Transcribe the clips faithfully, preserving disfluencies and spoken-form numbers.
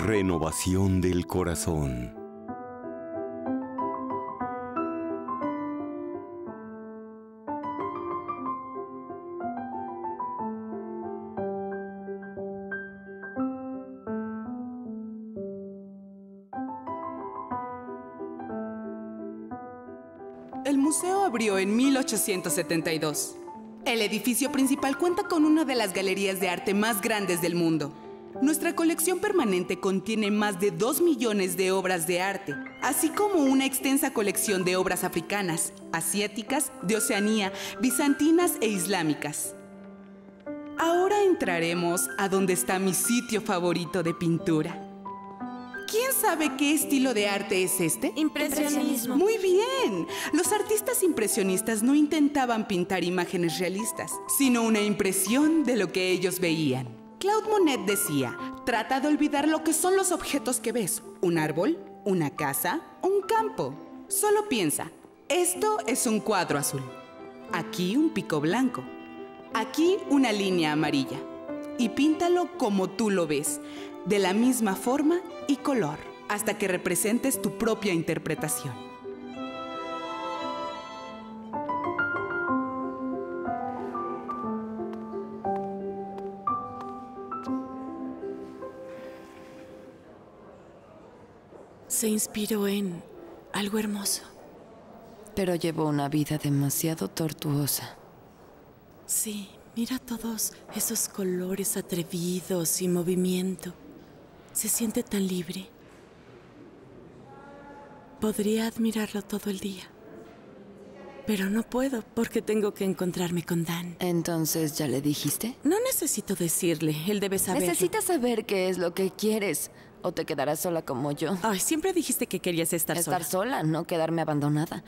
Renovación del corazón. El museo abrió en mil ochocientos setenta y dos. El edificio principal cuenta con una de las galerías de arte más grandes del mundo. Nuestra colección permanente contiene más de dos millones de obras de arte, así como una extensa colección de obras africanas, asiáticas, de Oceanía, bizantinas e islámicas. Ahora entraremos a donde está mi sitio favorito de pintura. ¿Quién sabe qué estilo de arte es este? Impresionismo. Muy bien. Los artistas impresionistas no intentaban pintar imágenes realistas, sino una impresión de lo que ellos veían. Claude Monet decía, trata de olvidar lo que son los objetos que ves. Un árbol, una casa, un campo. Solo piensa, esto es un cuadro azul. Aquí un pico blanco. Aquí una línea amarilla. Y píntalo como tú lo ves, de la misma forma y color, hasta que representes tu propia interpretación. Se inspiró en algo hermoso. Pero llevó una vida demasiado tortuosa. Sí, mira todos esos colores atrevidos y movimiento. Se siente tan libre. Podría admirarlo todo el día. Pero no puedo porque tengo que encontrarme con Dan. Entonces, ¿ya le dijiste? No necesito decirle, él debe saberlo. Necesitas saber qué es lo que quieres. O te quedarás sola como yo. Ay, siempre dijiste que querías estar, estar sola. Estar sola, no quedarme abandonada.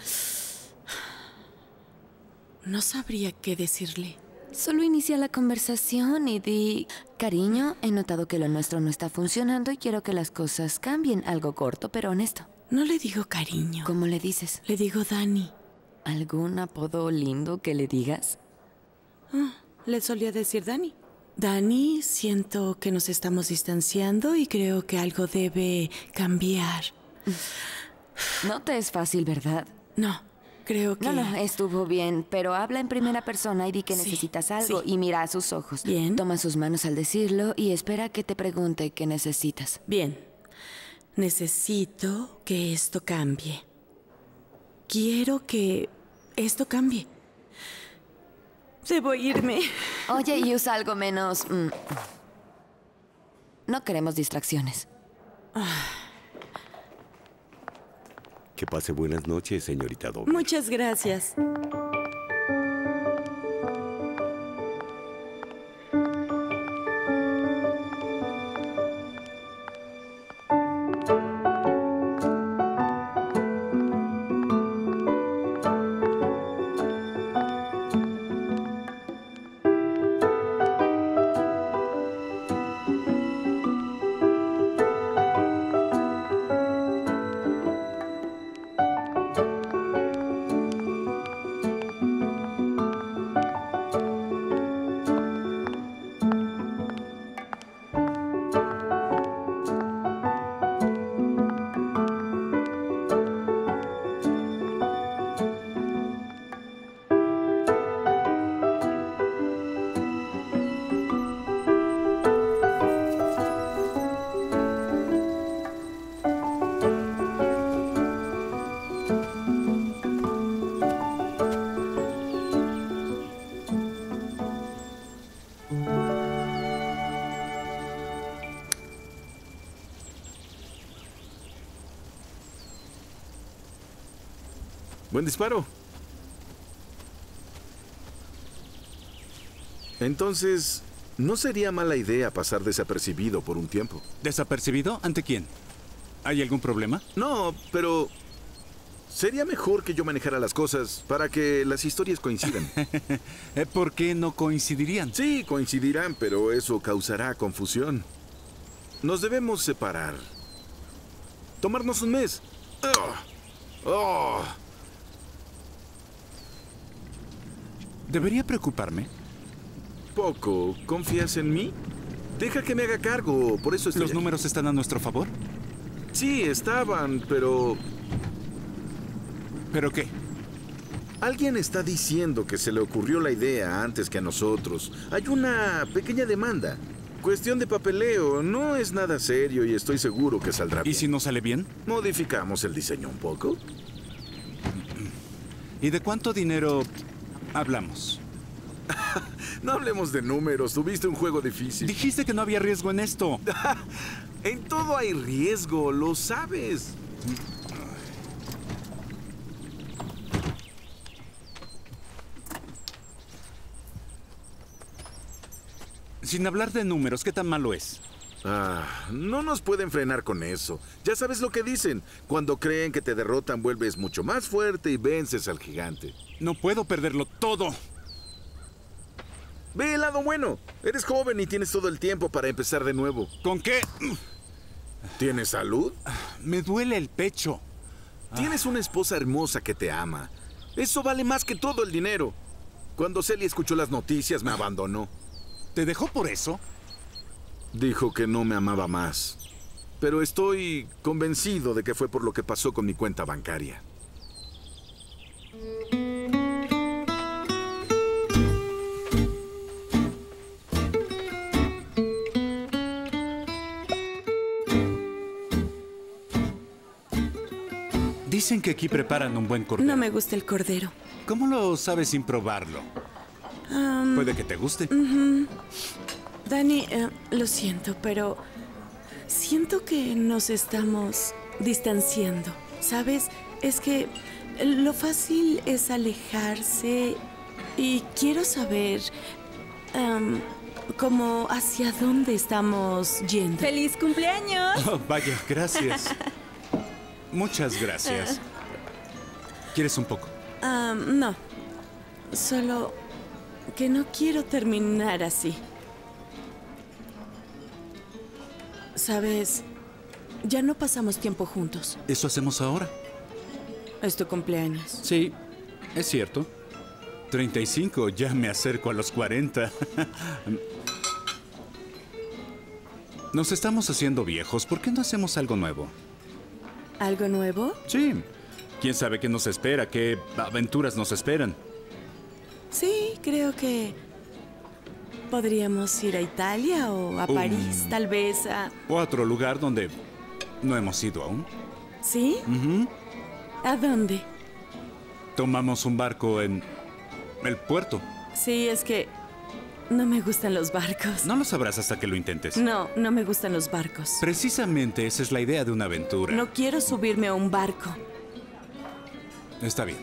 No sabría qué decirle. Solo inicia la conversación y di... Cariño, he notado que lo nuestro no está funcionando y quiero que las cosas cambien. Algo corto, pero honesto. No le digo cariño. ¿Cómo le dices? Le digo Dani. ¿Algún apodo lindo que le digas? Ah, le solía decir Dani. Dani, siento que nos estamos distanciando y creo que algo debe cambiar. No te es fácil, ¿verdad? No. Creo que... No, no, estuvo bien, pero habla en primera persona y di que sí, necesitas algo sí. y mira a sus ojos. Bien. Toma sus manos al decirlo y espera que te pregunte qué necesitas. Bien. Necesito que esto cambie. Quiero que esto cambie. Debo irme. Oye, y usa algo menos... Mm, no queremos distracciones. Ah. Que pase buenas noches, señorita Doble. Muchas gracias. Buen disparo. Entonces, no sería mala idea pasar desapercibido por un tiempo. ¿Desapercibido? ¿Ante quién? ¿Hay algún problema? No, pero... sería mejor que yo manejara las cosas para que las historias coincidan. ¿Por qué no coincidirían? Sí, coincidirán, pero eso causará confusión. Nos debemos separar. Tomarnos un mes. Oh. Oh. ¿Debería preocuparme? Poco. ¿Confías en mí? Deja que me haga cargo, por eso estoy ¿Los aquí. números están a nuestro favor? Sí, estaban, pero... ¿Pero qué? Alguien está diciendo que se le ocurrió la idea antes que a nosotros. Hay una pequeña demanda. Cuestión de papeleo, no es nada serio y estoy seguro que saldrá ¿Y bien. si no sale bien? ¿Modificamos el diseño un poco? ¿Y de cuánto dinero hablamos? No hablemos de números, tuviste un juego difícil. Dijiste que no había riesgo en esto. En todo hay riesgo, lo sabes. Sin hablar de números, ¿qué tan malo es? Ah, no nos pueden frenar con eso. Ya sabes lo que dicen. Cuando creen que te derrotan, vuelves mucho más fuerte y vences al gigante. No puedo perderlo todo. Ve el lado bueno. Eres joven y tienes todo el tiempo para empezar de nuevo. ¿Con qué? ¿Tienes salud? Me duele el pecho. Tienes una esposa hermosa que te ama. Eso vale más que todo el dinero. Cuando Celia escuchó las noticias, me abandonó. ¿Te dejó por eso? Dijo que no me amaba más. Pero estoy convencido de que fue por lo que pasó con mi cuenta bancaria. Dicen que aquí preparan un buen cordero. No me gusta el cordero. ¿Cómo lo sabes sin probarlo? Um, Puede que te guste. Dani, eh, lo siento, pero siento que nos estamos distanciando. ¿Sabes? Es que lo fácil es alejarse y quiero saber um, como hacia dónde estamos yendo. ¡Feliz cumpleaños! Oh, vaya, gracias. Muchas gracias. ¿Quieres un poco? Um, no, solo que no quiero terminar así. Sabes, ya no pasamos tiempo juntos. ¿Eso hacemos ahora? Es tu cumpleaños. Sí, es cierto. treinta y cinco, ya me acerco a los cuarenta. Nos estamos haciendo viejos. ¿Por qué no hacemos algo nuevo? ¿Algo nuevo? Sí. ¿Quién sabe qué nos espera? ¿Qué aventuras nos esperan? Sí, creo que podríamos ir a Italia o a Um. París, tal vez a... ¿O a otro lugar donde no hemos ido aún? ¿Sí? Ujú. ¿A dónde? Tomamos un barco en el puerto. Sí, es que no me gustan los barcos. No lo sabrás hasta que lo intentes. No, no me gustan los barcos. Precisamente esa es la idea de una aventura. No quiero subirme a un barco. Está bien.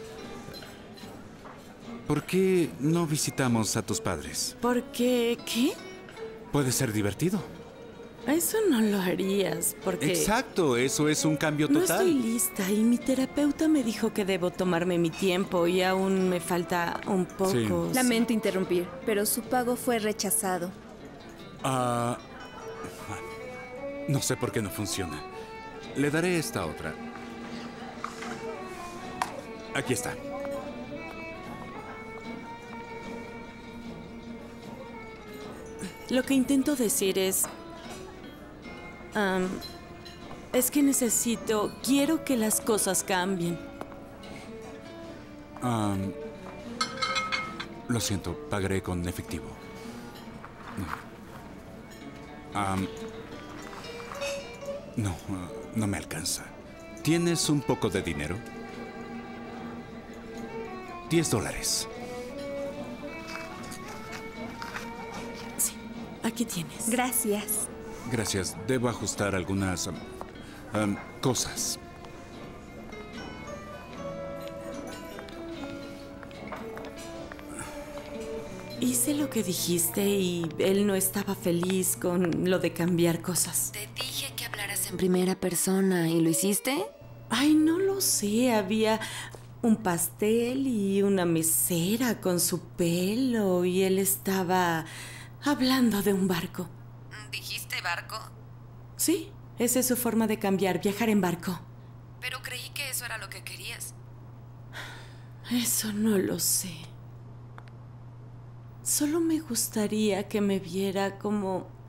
¿Por qué no visitamos a tus padres? Porque, ¿qué? Puede ser divertido. Eso no lo harías, porque... Exacto, eso es un cambio No total. estoy lista y mi terapeuta me dijo que debo tomarme mi tiempo y aún me falta un poco. Sí. Lamento interrumpir, pero su pago fue rechazado. Ah, no sé por qué no funciona. Le daré esta otra. Aquí está. Lo que intento decir es... am, es que necesito... Quiero que las cosas cambien. Am, lo siento, pagaré con efectivo. Am, no, ah, no me alcanza. ¿Tienes un poco de dinero? Diez dólares. Sí, aquí tienes. Gracias. Gracias. Debo ajustar algunas am, am, cosas. Hice lo que dijiste y él no estaba feliz con lo de cambiar cosas. Te dije que hablaras en primera persona. ¿Y lo hiciste? Ay, no lo sé. Había un pastel y una mesera con su pelo y él estaba hablando de un barco. ¿Dijiste barco? Sí, esa es su forma de cambiar, viajar en barco. Pero creí que eso era lo que querías. Eso no lo sé. Solo me gustaría que me viera como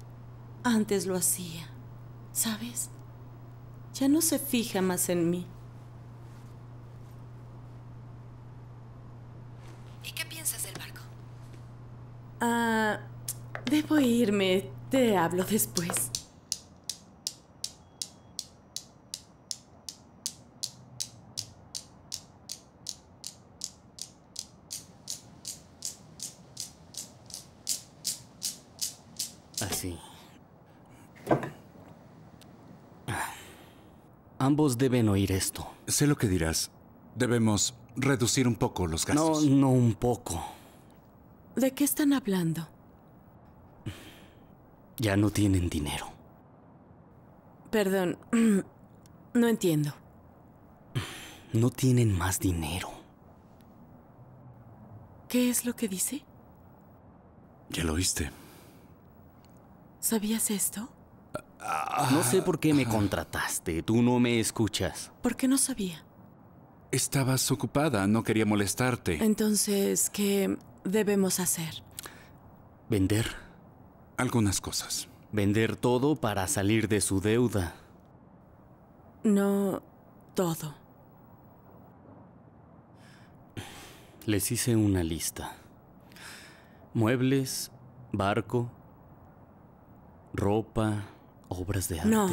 Antes lo hacía, ¿sabes? Ya no se fija más en mí. ¿Y qué piensas del barco? Ah, debo irme. Te hablo después. Así. Ambos deben oír esto. Sé lo que dirás. Debemos reducir un poco los No, gastos. no un poco. ¿De qué están hablando? Ya no tienen dinero. Perdón, no entiendo. No tienen más dinero. ¿Qué es lo que dice? Ya lo oíste. ¿Sabías esto? No sé por qué me contrataste. Tú no me escuchas. ¿Por qué no sabía? Estabas ocupada, no quería molestarte. Entonces, ¿qué debemos hacer? Vender. Algunas cosas. Vender todo para salir de su deuda. No todo. Les hice una lista. Muebles, barco, ropa, obras de arte. No.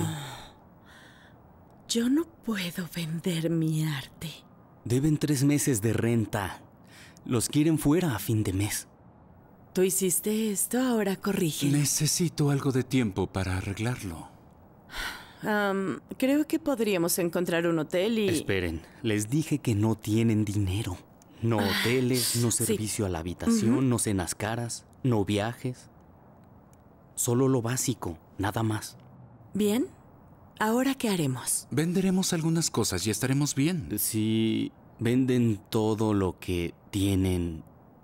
Yo no puedo vender mi arte. Deben tres meses de renta. Los quieren fuera a fin de mes. Tú hiciste esto, ahora corrige. Necesito algo de tiempo para arreglarlo. Um, creo que podríamos encontrar un hotel y... Esperen, les dije que no tienen dinero. No hoteles, no servicio a la habitación, Uh-huh. no cenas caras, no viajes. Solo lo básico, nada más. Bien, ¿ahora qué haremos? Venderemos algunas cosas y estaremos bien. Si venden todo lo que tienen,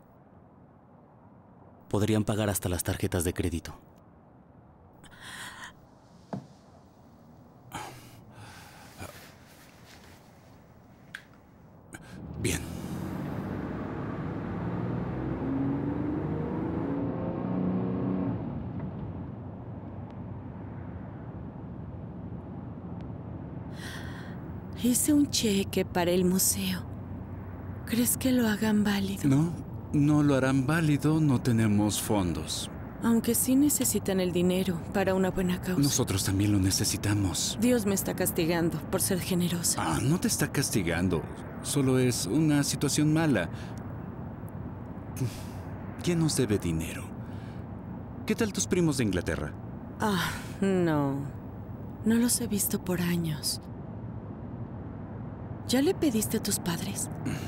podrían pagar hasta las tarjetas de crédito. Bien. Hice un cheque para el museo. ¿Crees que lo hagan válido? No, no lo harán válido, no tenemos fondos. Aunque sí necesitan el dinero para una buena causa. Nosotros también lo necesitamos. Dios me está castigando por ser generosa. Ah, no te está castigando. Solo es una situación mala. ¿Quién nos debe dinero? ¿Qué tal tus primos de Inglaterra? Ah, no. No los he visto por años. ¿Ya le pediste a tus padres?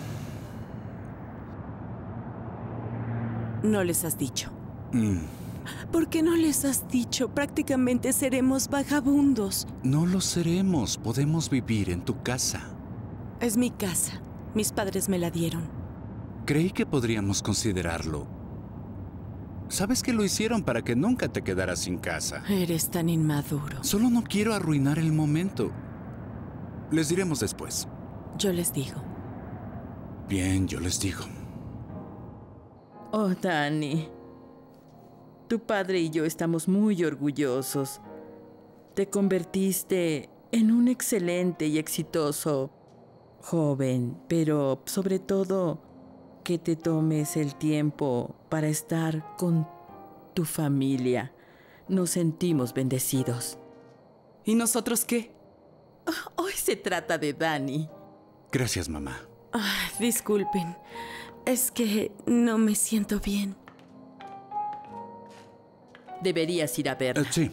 No les has dicho. Mm, ¿Por qué no les has dicho? Prácticamente seremos vagabundos. no lo seremos. Podemos vivir en tu casa. Es mi casa. Mis padres me la dieron. Creí que podríamos considerarlo. Sabes que lo hicieron para que nunca te quedaras sin casa. Eres tan inmaduro. Solo no quiero arruinar el momento. Les diremos después. Yo les digo. Bien, yo les digo. Oh, Dani. Tu padre y yo estamos muy orgullosos. Te convertiste en un excelente y exitoso joven, pero sobre todo que te tomes el tiempo para estar con tu familia. Nos sentimos bendecidos. ¿Y nosotros qué? Hoy se trata de Dani. Gracias, mamá. Ay, disculpen. Es que no me siento bien. Deberías ir a verla. Eh, sí.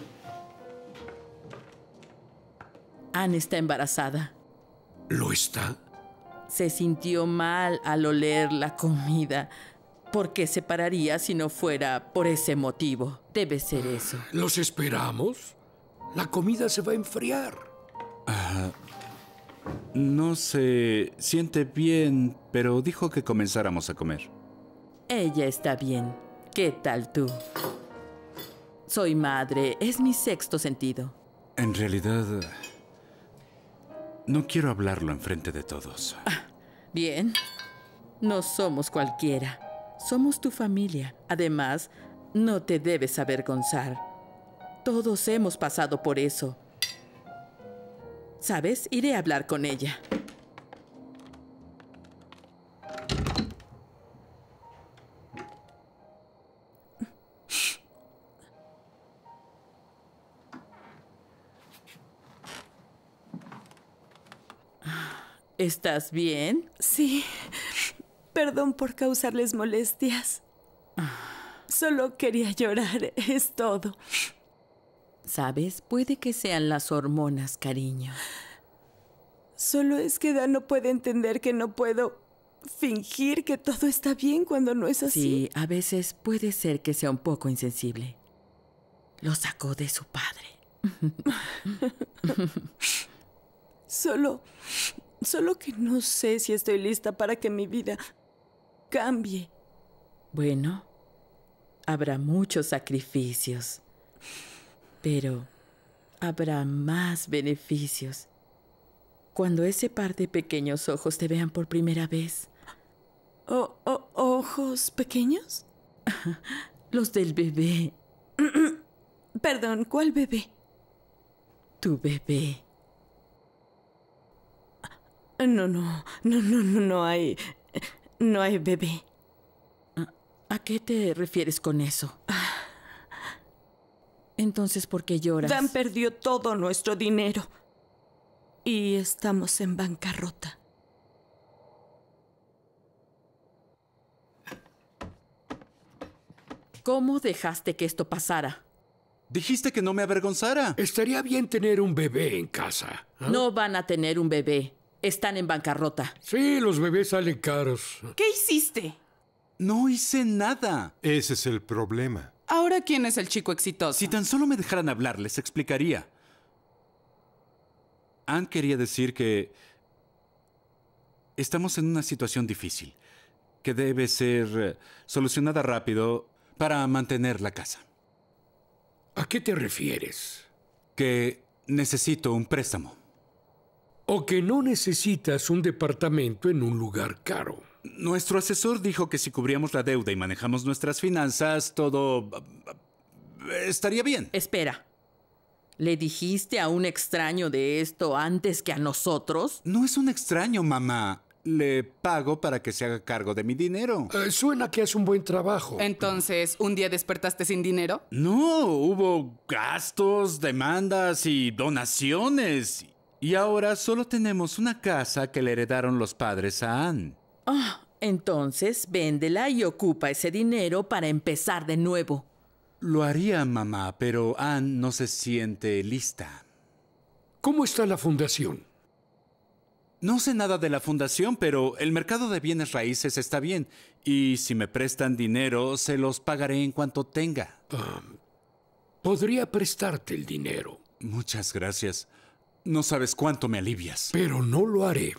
Anne está embarazada. ¿Lo está? Se sintió mal al oler la comida. ¿Por qué se pararía si no fuera por ese motivo? Debe ser eso. ¿Los esperamos? La comida se va a enfriar. Ah, no se siente bien, pero dijo que comenzáramos a comer. Ella está bien. ¿Qué tal tú? Soy madre. Es mi sexto sentido. En realidad, no quiero hablarlo enfrente de todos. Ah, bien. No somos cualquiera. Somos tu familia. Además, no te debes avergonzar. Todos hemos pasado por eso. ¿Sabes? Iré a hablar con ella. ¿Estás bien? Sí. Perdón por causarles molestias. Solo quería llorar, es todo. ¿Sabes? Puede que sean las hormonas, cariño. Solo es que Dan no puede entender que no puedo fingir que todo está bien cuando no es así. Sí, a veces puede ser que sea un poco insensible. Lo sacó de su padre. Solo... Solo que no sé si estoy lista para que mi vida cambie. Bueno, habrá muchos sacrificios, pero habrá más beneficios. Cuando ese par de pequeños ojos te vean por primera vez. ¿O, o, ¿Ojos pequeños? Los del bebé. Perdón, ¿cuál bebé? Tu bebé. No, no, no, no, no, no hay... No hay bebé. ¿A qué te refieres con eso? Entonces, ¿por qué lloras? Dan perdió todo nuestro dinero. Y estamos en bancarrota. ¿Cómo dejaste que esto pasara? Dijiste que no me avergonzara. Estaría bien tener un bebé en casa. ¿eh? No van a tener un bebé. Están en bancarrota. Sí, los bebés salen caros. ¿Qué hiciste? No hice nada. Ese es el problema. ¿Ahora quién es el chico exitoso? Si tan solo me dejaran hablar, les explicaría. Ann quería decir que estamos en una situación difícil, que debe ser eh, solucionada rápido para mantener la casa. ¿A qué te refieres? Que necesito un préstamo. O que no necesitas un departamento en un lugar caro. Nuestro asesor dijo que si cubríamos la deuda y manejamos nuestras finanzas, todo estaría bien. Espera. ¿Le dijiste a un extraño de esto antes que a nosotros? No es un extraño, mamá. Le pago para que se haga cargo de mi dinero. Eh, suena que hace un buen trabajo. Entonces, ¿un día despertaste sin dinero? No, hubo gastos, demandas y donaciones. Y ahora solo tenemos una casa que le heredaron los padres a Ann. Ah, entonces véndela y ocupa ese dinero para empezar de nuevo. Lo haría, mamá, pero Ann no se siente lista. ¿Cómo está la fundación? No sé nada de la fundación, pero el mercado de bienes raíces está bien. Y si me prestan dinero, se los pagaré en cuanto tenga. Um, podría prestarte el dinero. Muchas gracias. No sabes cuánto me alivias. Pero no lo haré.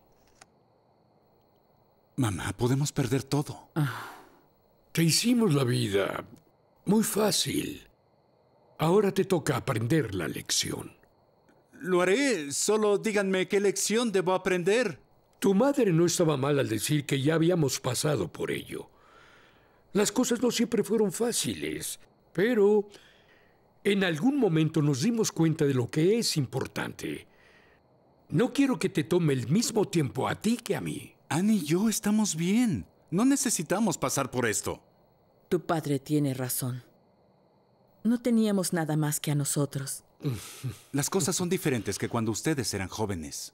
Mamá, podemos perder todo. Ah. Te hicimos la vida muy fácil. Ahora te toca aprender la lección. Lo haré. Solo díganme qué lección debo aprender. Tu madre no estaba mal al decir que ya habíamos pasado por ello. Las cosas no siempre fueron fáciles, pero en algún momento nos dimos cuenta de lo que es importante. No quiero que te tome el mismo tiempo a ti que a mí. Ann y yo estamos bien. No necesitamos pasar por esto. Tu padre tiene razón. No teníamos nada más que a nosotros. Las cosas son diferentes que cuando ustedes eran jóvenes.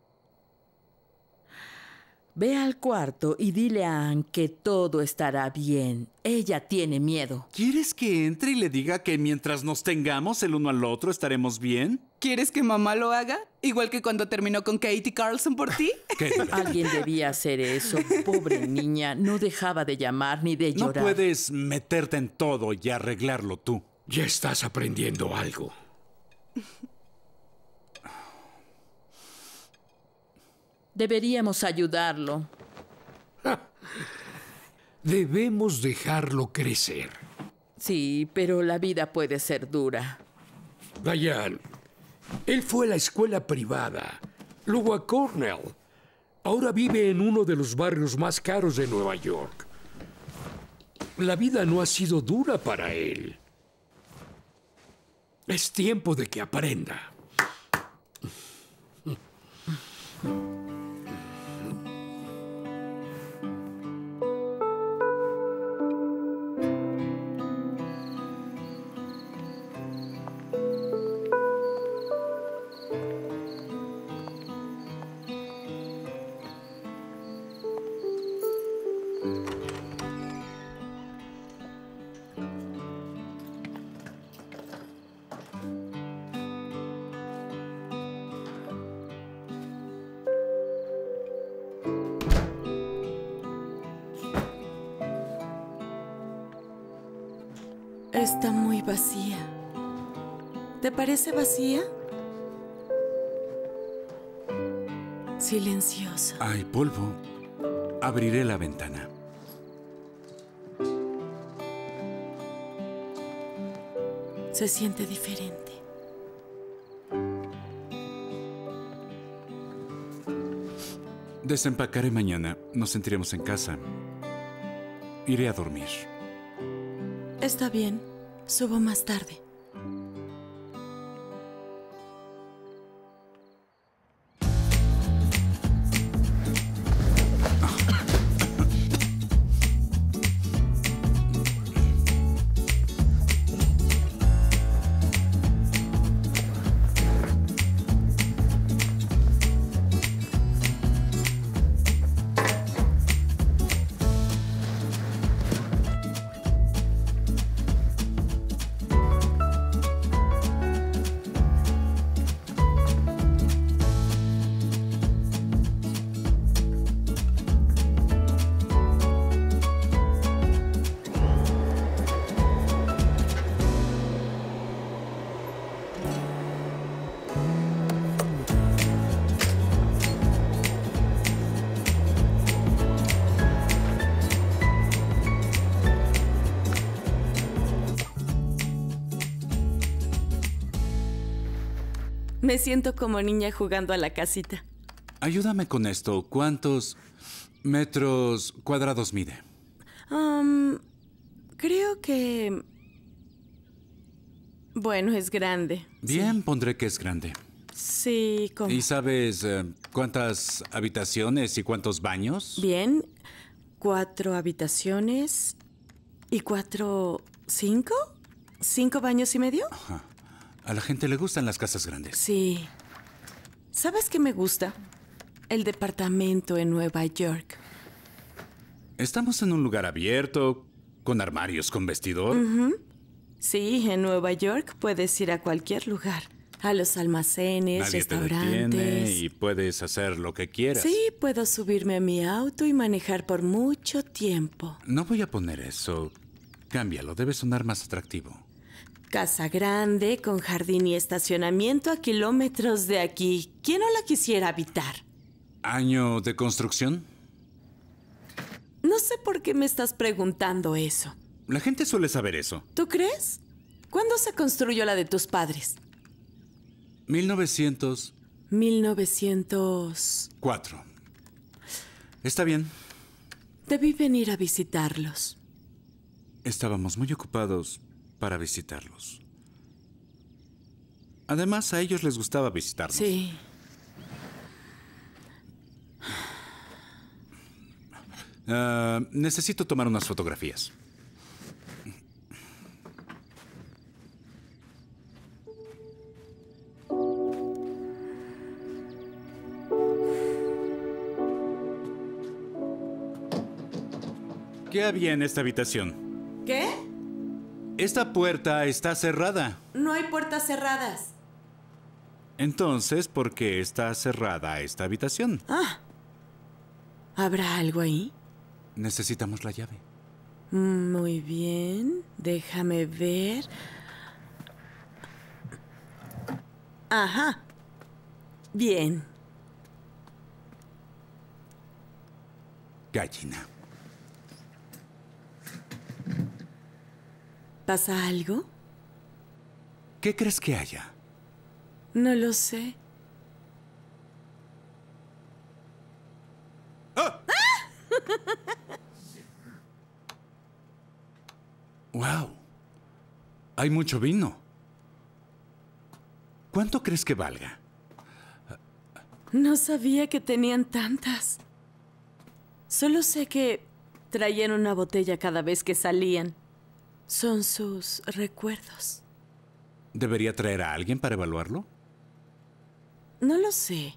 Ve al cuarto y dile a Ann que todo estará bien. Ella tiene miedo. ¿Quieres que entre y le diga que mientras nos tengamos el uno al otro estaremos bien? ¿Quieres que mamá lo haga? Igual que cuando terminó con Katie Carlson por ti. Alguien debía hacer eso. Pobre niña, no dejaba de llamar ni de llorar. No puedes meterte en todo y arreglarlo tú. Ya estás aprendiendo algo. Deberíamos ayudarlo. Debemos dejarlo crecer. Sí, pero la vida puede ser dura. Diane, él fue a la escuela privada, luego a Cornell. Ahora vive en uno de los barrios más caros de Nueva York. La vida no ha sido dura para él. Es tiempo de que aprenda. Está muy vacía. ¿Te parece vacía? Silenciosa. Hay polvo. Abriré la ventana. Se siente diferente. Desempacaré mañana. Nos sentiremos en casa. Iré a dormir. Está bien. Subo más tarde. Me siento como niña jugando a la casita. Ayúdame con esto. ¿Cuántos metros cuadrados mide? Um, creo que... Bueno, es grande. Bien, sí. Pondré que es grande. Sí, como... ¿Y sabes eh, cuántas habitaciones y cuántos baños? Bien, cuatro habitaciones y cuatro... ¿Cinco? ¿Cinco baños y medio? Ajá. A la gente le gustan las casas grandes. Sí. ¿Sabes qué me gusta? El departamento en Nueva York. Estamos en un lugar abierto, con armarios con vestidor. Uh-huh. Sí, en Nueva York puedes ir a cualquier lugar. A los almacenes, Nadie restaurantes. te detiene y puedes hacer lo que quieras. Sí, puedo subirme a mi auto y manejar por mucho tiempo. No voy a poner eso. Cámbialo, debe sonar más atractivo. Casa grande, con jardín y estacionamiento a kilómetros de aquí. ¿Quién no la quisiera habitar? ¿Año de construcción? No sé por qué me estás preguntando eso. La gente suele saber eso. ¿Tú crees? ¿Cuándo se construyó la de tus padres? mil novecientos... mil novecientos cuatro. Está bien. Debí venir a visitarlos. Estábamos muy ocupados para visitarlos. Además, a ellos les gustaba visitarnos. Sí. Uh, necesito tomar unas fotografías. ¿Qué había en esta habitación? ¿Qué? Esta puerta está cerrada. No hay puertas cerradas. Entonces, ¿por qué está cerrada esta habitación? Ah. ¿Habrá algo ahí? Necesitamos la llave. Muy bien. Déjame ver. Ajá. Bien. Gallina. ¿Pasa algo? ¿Qué crees que haya? No lo sé. ¡Ah! ¡Wow! Hay mucho vino. ¿Cuánto crees que valga? No sabía que tenían tantas. Solo sé que traían una botella cada vez que salían. Son sus recuerdos. ¿Debería traer a alguien para evaluarlo? No lo sé.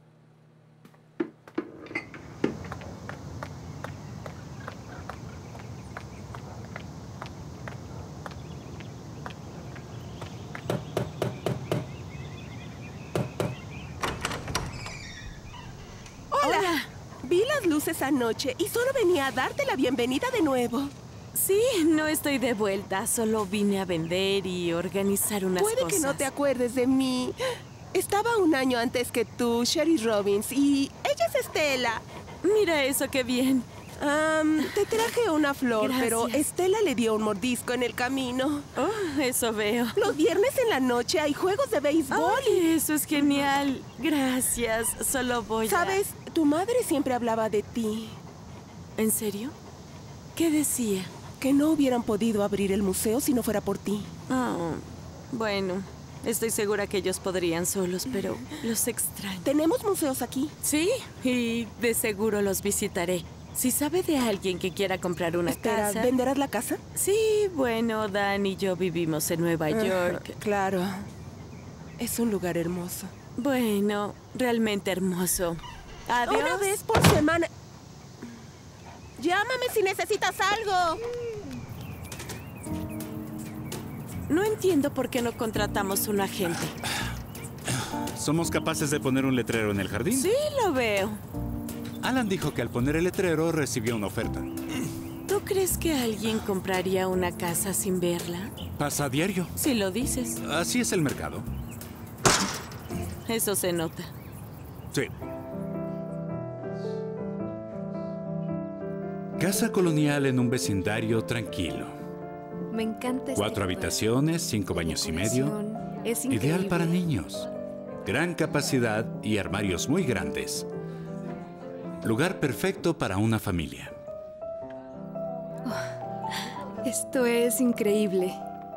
Hola. Vi las luces anoche y solo venía a darte la bienvenida de nuevo. Sí, no estoy de vuelta. Solo vine a vender y organizar unas Puede cosas. que no te acuerdes de mí. Estaba un año antes que tú, Sherry Robbins, y ella es Estela. Mira eso, qué bien. Um, te traje una flor, Gracias. pero Estela le dio un mordisco en el camino. Oh, eso veo. Los viernes en la noche hay juegos de béisbol. Ay, eso es genial. Gracias. Solo voy a... ¿Sabes? Tu madre siempre hablaba de ti. ¿En serio? ¿Qué decía? Que no hubieran podido abrir el museo si no fuera por ti. Oh, bueno, estoy segura que ellos podrían solos, pero los extraño. ¿Tenemos museos aquí? Sí, y de seguro los visitaré. Si sabe de alguien que quiera comprar una Espera, casa... ¿venderás la casa? Sí, bueno, Dan y yo vivimos en Nueva York. Uh, claro. Es un lugar hermoso. Bueno, realmente hermoso. Adiós. Una vez por semana. Llámame si necesitas algo. No entiendo por qué no contratamos un agente. ¿Somos capaces de poner un letrero en el jardín? Sí, lo veo. Alan dijo que al poner el letrero recibió una oferta. ¿Tú crees que alguien compraría una casa sin verla? Pasa a diario. Si lo dices. Así es el mercado. Eso se nota. Sí. Casa colonial en un vecindario tranquilo. Me encanta este Cuatro lugar. habitaciones, cinco baños y medio. Es Ideal increíble. para niños. Gran capacidad y armarios muy grandes. Lugar perfecto para una familia. Esto es increíble.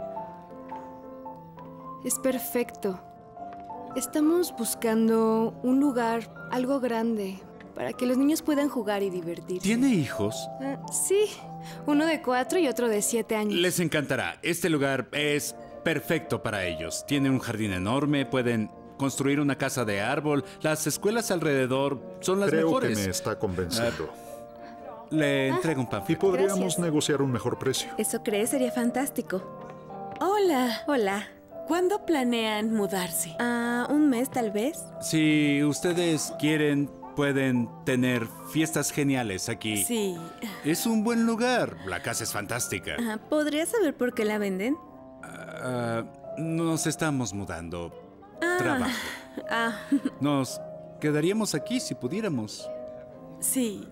Es perfecto. Estamos buscando un lugar, algo grande, para que los niños puedan jugar y divertirse. ¿Tiene hijos? Ah, sí, uno de cuatro y otro de siete años. Les encantará. Este lugar es perfecto para ellos. Tiene un jardín enorme, pueden construir una casa de árbol. Las escuelas alrededor son las Creo mejores. que me está convenciendo. Ah, le entrego un Y panfleto. podríamos Gracias. negociar un mejor precio. ¿Eso crees? Sería fantástico. Hola. Hola. ¿Cuándo planean mudarse? Ah, un mes tal vez. Si ustedes quieren, pueden tener fiestas geniales aquí. Sí. Es un buen lugar. La casa es fantástica. Ah, ¿podría saber por qué la venden? Ah, nos estamos mudando. Ah. Trabajo. Ah, Nos quedaríamos aquí si pudiéramos. Sí.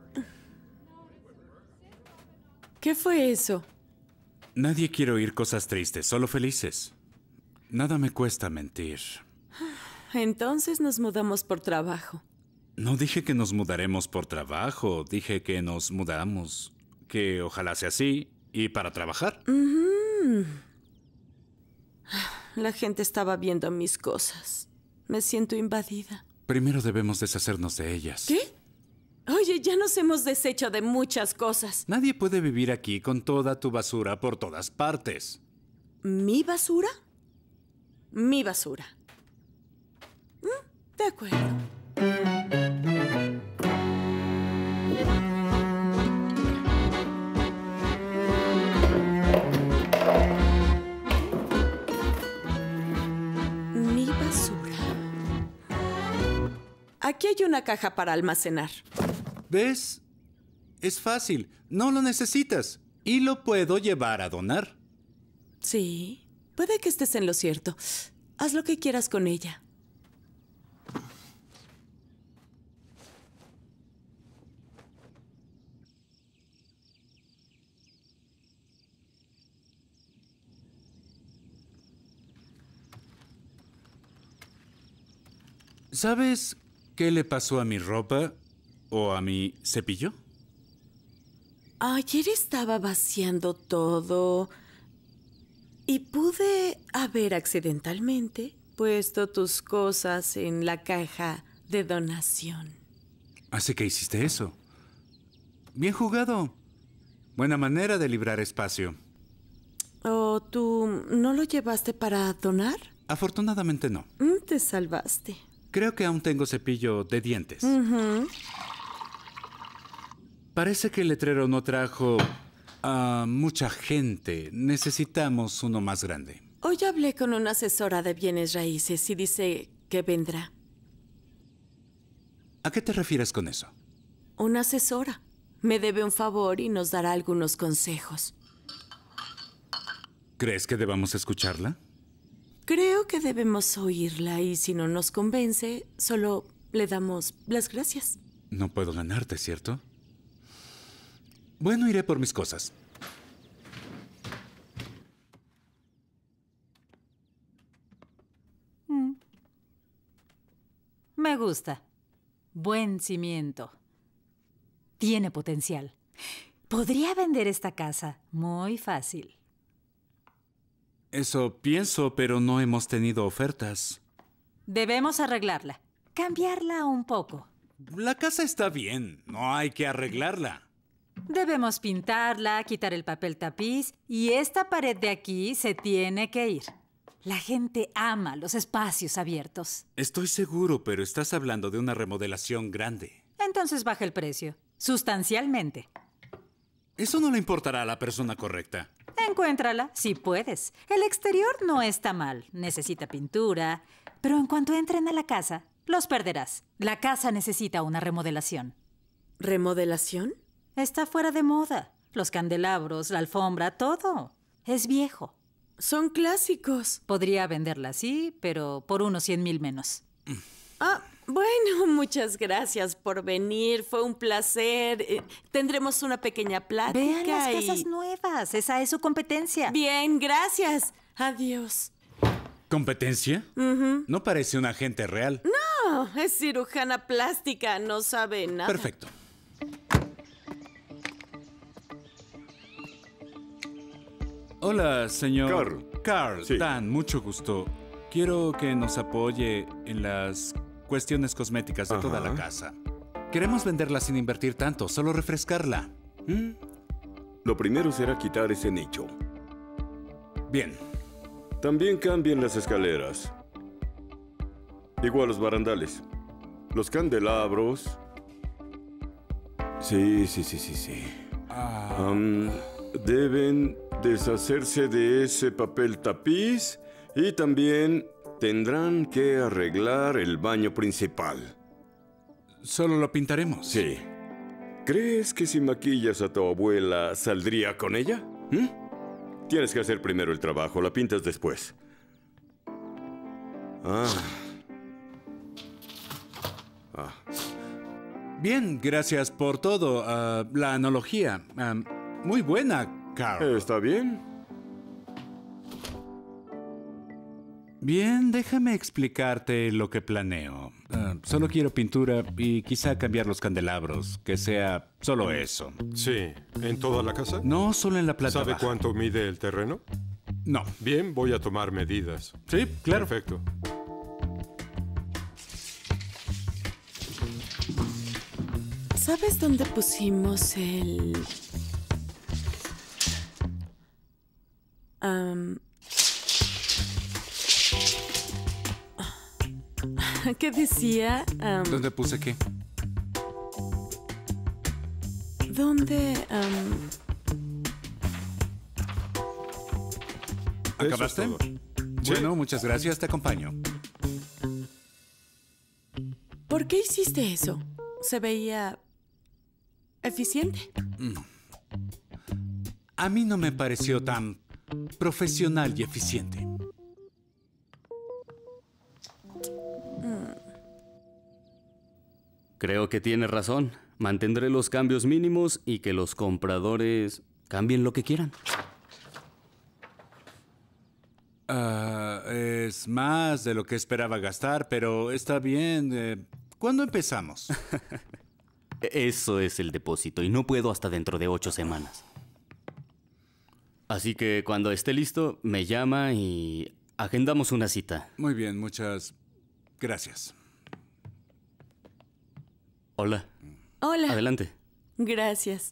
¿Qué fue eso? Nadie quiere oír cosas tristes, solo felices. Nada me cuesta mentir. Entonces nos mudamos por trabajo. No dije que nos mudaremos por trabajo, dije que nos mudamos, que ojalá sea así, y para trabajar. Ujú. La gente estaba viendo mis cosas. Me siento invadida. Primero debemos deshacernos de ellas. ¿Qué? Oye, ya nos hemos deshecho de muchas cosas. Nadie puede vivir aquí con toda tu basura por todas partes. ¿Mi basura? Mi basura. Mm, de acuerdo. Mi basura. Aquí hay una caja para almacenar. ¿Ves? Es fácil, no lo necesitas. Y lo puedo llevar a donar. Sí, puede que estés en lo cierto. Haz lo que quieras con ella. ¿Sabes qué le pasó a mi ropa o a mi cepillo? Ayer estaba vaciando todo y pude haber accidentalmente puesto tus cosas en la caja de donación. Así que hiciste eso. Bien jugado. Buena manera de librar espacio. ¿O tú no lo llevaste para donar? Afortunadamente no. Mm, te salvaste. Creo que aún tengo cepillo de dientes. Uh-huh. Parece que el letrero no trajo a mucha gente. Necesitamos uno más grande. Hoy hablé con una asesora de bienes raíces y dice que vendrá. ¿A qué te refieres con eso? Una asesora. Me debe un favor y nos dará algunos consejos. ¿Crees que debamos escucharla? Creo que debemos oírla y si no nos convence, solo le damos las gracias. No puedo ganarte, ¿cierto? Bueno, iré por mis cosas. Mm. Me gusta. Buen cimiento. Tiene potencial. Podría vender esta casa muy fácil. Eso pienso, pero no hemos tenido ofertas. Debemos arreglarla. Cambiarla un poco. La casa está bien. No hay que arreglarla. Debemos pintarla, quitar el papel tapiz y esta pared de aquí se tiene que ir. La gente ama los espacios abiertos. Estoy seguro, pero estás hablando de una remodelación grande. Entonces baja el precio. Sustancialmente. Eso no le importará a la persona correcta. Encuéntrala, si puedes. El exterior no está mal. Necesita pintura. Pero en cuanto entren a la casa, los perderás. La casa necesita una remodelación. ¿Remodelación? Está fuera de moda. Los candelabros, la alfombra, todo. Es viejo. Son clásicos. Podría venderla así, pero por unos cien mil menos. Ah, bueno, muchas gracias por venir. Fue un placer. Eh, tendremos una pequeña plática. Vean las y... casas nuevas. Esa es su competencia. Bien, gracias. Adiós. ¿Competencia? Uh-huh. No parece un agente real. No, es cirujana plástica. No sabe nada. Perfecto. Hola, señor. Carl. Carl, Sí. Dan, mucho gusto. Quiero que nos apoye en las cuestiones cosméticas de Ajá. toda la casa. Queremos venderla sin invertir tanto, solo refrescarla. ¿Mm? Lo primero será quitar ese nicho. Bien. También cambien las escaleras. Igual los barandales. Los candelabros. Sí, sí, sí, sí, sí. Ah. Um, deben deshacerse de ese papel tapiz y también tendrán que arreglar el baño principal. Solo lo pintaremos. Sí. ¿Crees que si maquillas a tu abuela saldría con ella? ¿Mm? Tienes que hacer primero el trabajo, la pintas después. Ah. Ah. Bien, gracias por todo. Uh, la analogía. Um, muy buena, Carl. ¿Está bien? Bien, déjame explicarte lo que planeo. Uh, solo quiero pintura y quizá cambiar los candelabros. Que sea solo eso. Sí. ¿En toda la casa? No, solo en la planta ¿Sabe baja. cuánto mide el terreno? No. Bien, voy a tomar medidas. Sí, claro. Perfecto. ¿Sabes dónde pusimos el... Um... ¿Qué decía? Um... ¿Dónde puse qué? ¿Dónde? Um... ¿Acabaste? Eso es todo. Bueno, Sí. muchas gracias, te acompaño. ¿Por qué hiciste eso? Se veía eficiente. Mm. A mí no me pareció tan profesional y eficiente. Creo que tiene razón. Mantendré los cambios mínimos y que los compradores cambien lo que quieran. Ah, es más de lo que esperaba gastar, pero está bien. Eh, ¿Cuándo empezamos? Eso es el depósito y no puedo hasta dentro de ocho semanas. Así que cuando esté listo, me llama y Agendamos una cita. Muy bien, muchas gracias. Hola. Hola. Adelante. Gracias.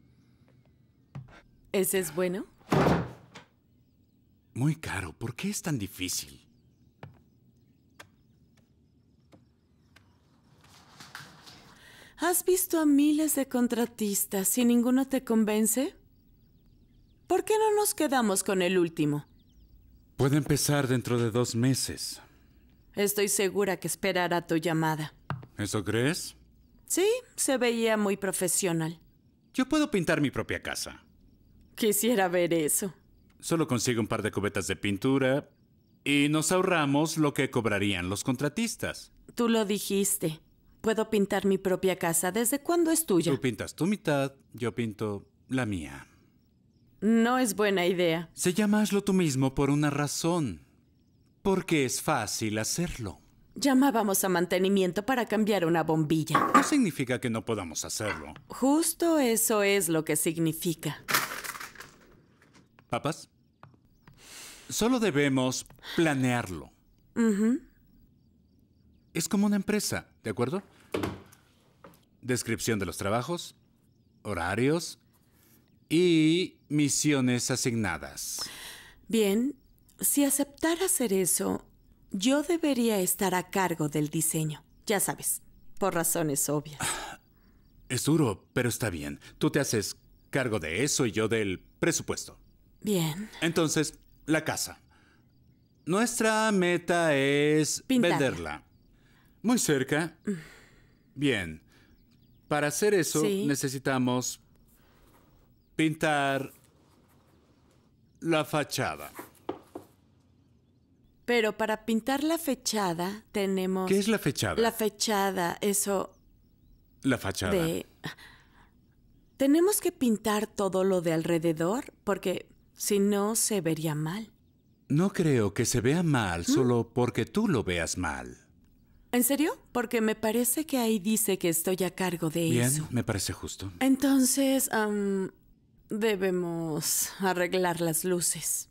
¿Ese es bueno? Muy caro. ¿Por qué es tan difícil? ¿Has visto a miles de contratistas y ninguno te convence? ¿Por qué no nos quedamos con el último? Puede empezar dentro de dos meses. Estoy segura que esperará tu llamada. ¿Eso crees? Sí, se veía muy profesional. Yo puedo pintar mi propia casa. Quisiera ver eso. Solo consigo un par de cubetas de pintura y nos ahorramos lo que cobrarían los contratistas. Tú lo dijiste. Puedo pintar mi propia casa. ¿Desde cuándo es tuya? Tú pintas tu mitad, yo pinto la mía. No es buena idea. Se llama hazlo tú mismo por una razón. Porque es fácil hacerlo. Llamábamos a mantenimiento para cambiar una bombilla. No significa que no podamos hacerlo. Justo eso es lo que significa. ¿Papas? Solo debemos planearlo. Uh-huh. Es como una empresa, ¿de acuerdo? Descripción de los trabajos, horarios y misiones asignadas. Bien, si aceptara hacer eso, yo debería estar a cargo del diseño. Ya sabes, por razones obvias. Es duro, pero está bien. Tú te haces cargo de eso y yo del presupuesto. Bien. Entonces, la casa. Nuestra meta es Pintarla. venderla. Muy cerca. Bien. Para hacer eso, Sí. necesitamos pintar la fachada. Pero para pintar la fachada tenemos... ¿Qué es la fachada? La fachada, eso La fachada. de... Tenemos que pintar todo lo de alrededor porque si no se vería mal. No creo que se vea mal ¿Mm? solo porque tú lo veas mal. ¿En serio? Porque me parece que ahí dice que estoy a cargo de Bien, eso. me parece justo. Entonces, am, debemos arreglar las luces.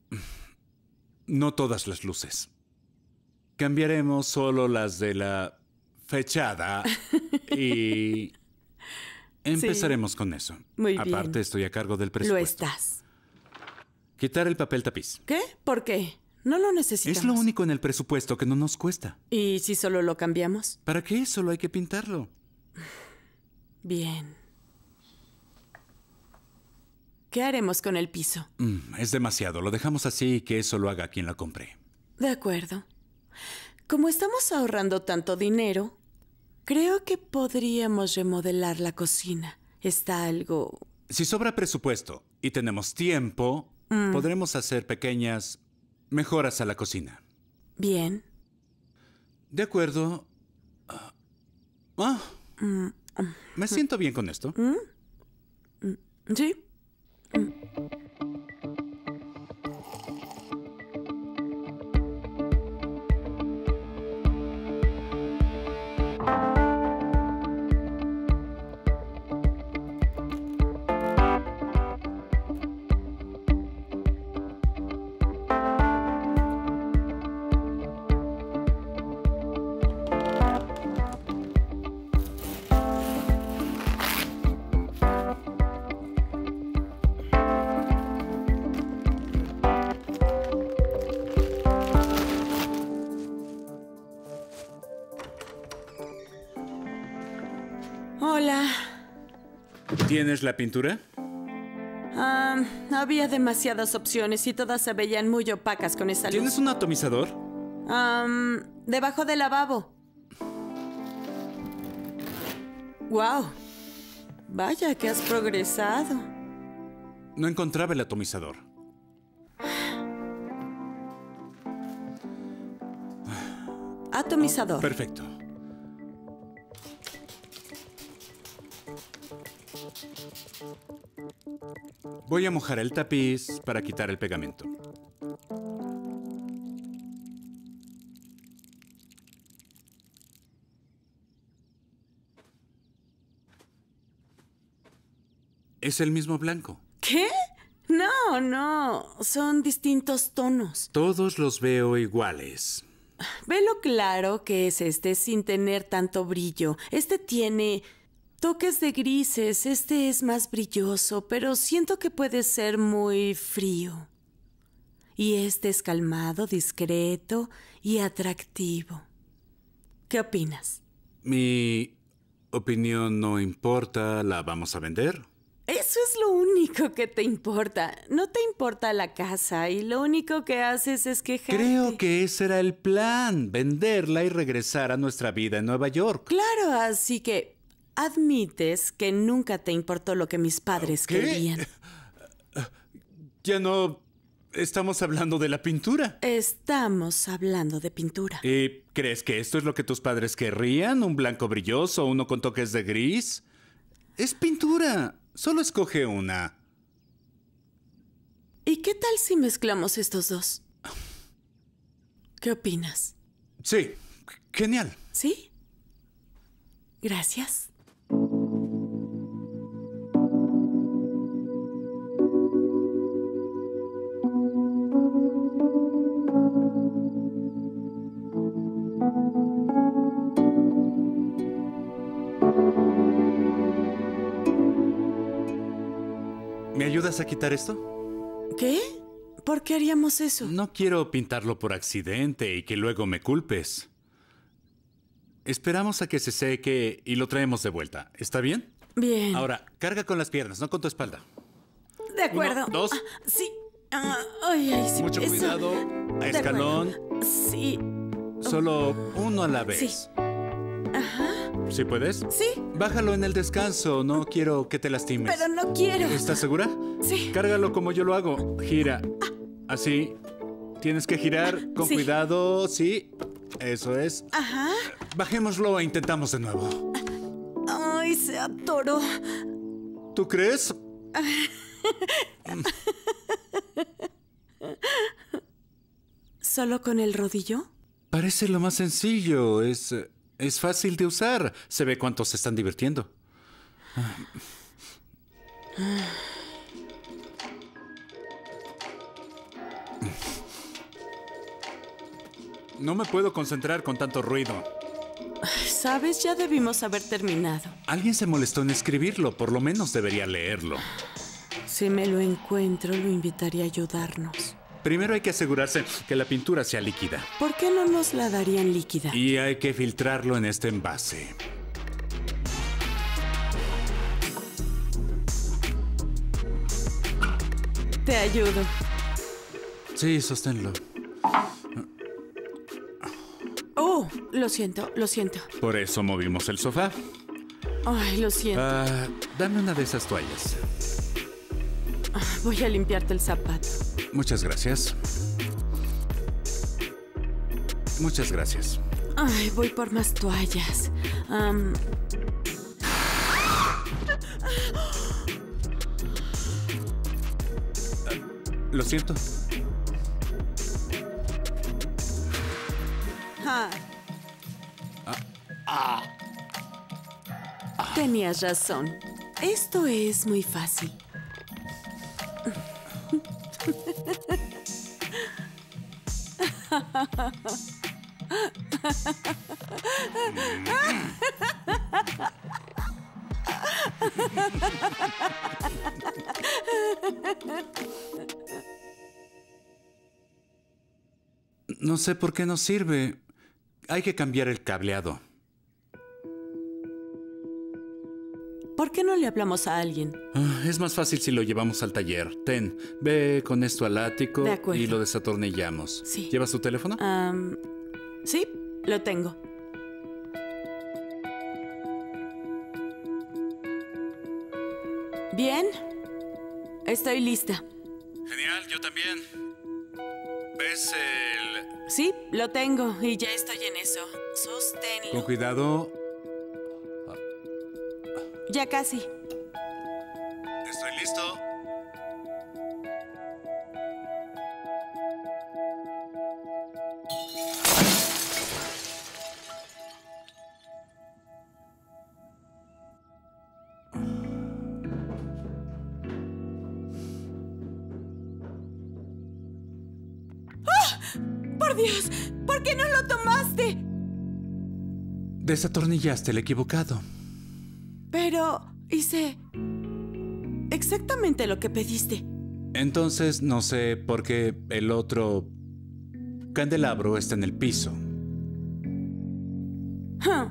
No todas las luces. Cambiaremos solo las de la fachada y empezaremos con eso. Muy bien. Aparte, estoy a cargo del Lo presupuesto. estás. Quitar el papel tapiz. ¿Qué? ¿Por qué? No lo necesitamos. Es lo único en el presupuesto que no nos cuesta. ¿Y si solo lo cambiamos? ¿Para qué? Solo hay que pintarlo. Bien. ¿Qué haremos con el piso? Mm, es demasiado. Lo dejamos así y que eso lo haga quien la compre. De acuerdo. Como estamos ahorrando tanto dinero, creo que podríamos remodelar la cocina. Está algo... Si sobra presupuesto y tenemos tiempo, Mm. podremos hacer pequeñas mejoras a la cocina. Bien. De acuerdo. Ah, ah, Mm, me siento bien con esto. mm, mm, ¿Sí? Mm. Hola. ¿Tienes la pintura? Ah, había demasiadas opciones y todas se veían muy opacas con esa luz. ¿Tienes un atomizador? Am, debajo del lavabo. Wow. Vaya que has progresado. No encontraba el atomizador. Atomizador. Perfecto. Voy a mojar el tapiz para quitar el pegamento. Es el mismo blanco. ¿Qué? No, Oh, no. Son distintos tonos. Todos los veo iguales. Ve lo claro que es este sin tener tanto brillo. Este tiene toques de grises. Este es más brilloso, pero siento que puede ser muy frío. Y este es calmado, discreto y atractivo. ¿Qué opinas? Mi opinión no importa. ¿La vamos a vender? Eso es lo único que te importa. No te importa la casa y lo único que haces es quejarte. Creo que ese era el plan, venderla y regresar a nuestra vida en Nueva York. Claro, así que admites que nunca te importó lo que mis padres ¿Qué? querían. Ya no estamos hablando de la pintura. Estamos hablando de pintura. ¿Y crees que esto es lo que tus padres querrían? ¿Un blanco brilloso, uno con toques de gris? Es pintura. Solo escoge una. ¿Y qué tal si mezclamos estos dos? ¿Qué opinas? Sí, genial. ¿Sí? Gracias. ¿Me ayudas a quitar esto? ¿Qué? ¿Por qué haríamos eso? No quiero pintarlo por accidente y que luego me culpes. Esperamos a que se seque y lo traemos de vuelta. ¿Está bien? Bien. Ahora, carga con las piernas, no con tu espalda. De acuerdo. Uno, dos. Ah, sí. Ah, ay, ay, sí. Mucho eso. cuidado. A De escalón. acuerdo. Sí. Solo uno a la vez. Sí. Ajá. ¿Sí puedes? Sí. Bájalo en el descanso. No quiero que te lastimes. Pero no quiero. ¿Estás segura? Sí. Cárgalo como yo lo hago. Gira. Así. Tienes que girar con Sí. cuidado. Sí. Eso es. Ajá. Bajémoslo e intentamos de nuevo. Ay, se atoró. ¿Tú crees? ¿Solo con el rodillo? Parece lo más sencillo. Es, es fácil de usar. Se ve cuántos se están divirtiendo. No me puedo concentrar con tanto ruido. Sabes, ya debimos haber terminado. Alguien se molestó en escribirlo. Por lo menos debería leerlo. Si me lo encuentro, lo invitaría a ayudarnos. Primero hay que asegurarse que la pintura sea líquida. ¿Por qué no nos la darían líquida? Y hay que filtrarlo en este envase. Te ayudo. Sí, sosténlo. Oh, lo siento, lo siento. Por eso movimos el sofá. Ay, lo siento. Ah, dame una de esas toallas. Voy a limpiarte el zapato. Muchas gracias. Muchas gracias. Ay, voy por más toallas. Am, Lo siento. ah. Tenías razón. Esto es muy fácil. No sé por qué no sirve. Hay que cambiar el cableado. ¿Por qué no le hablamos a alguien? Ah, es más fácil si lo llevamos al taller. Ten, ve con esto al ático De acuerdo. y lo desatornillamos. Sí. ¿Llevas tu teléfono? Am, sí, lo tengo. Bien, estoy lista. Genial, yo también. ¿Ves el...? Sí, lo tengo y ya estoy en eso. Sosténlo. Con cuidado. Ya casi. Estoy listo. ¡Por Dios! ¿Por qué no lo tomaste? Desatornillaste el equivocado. Pero hice exactamente lo que pediste. Entonces no sé por qué el otro candelabro está en el piso. Huh.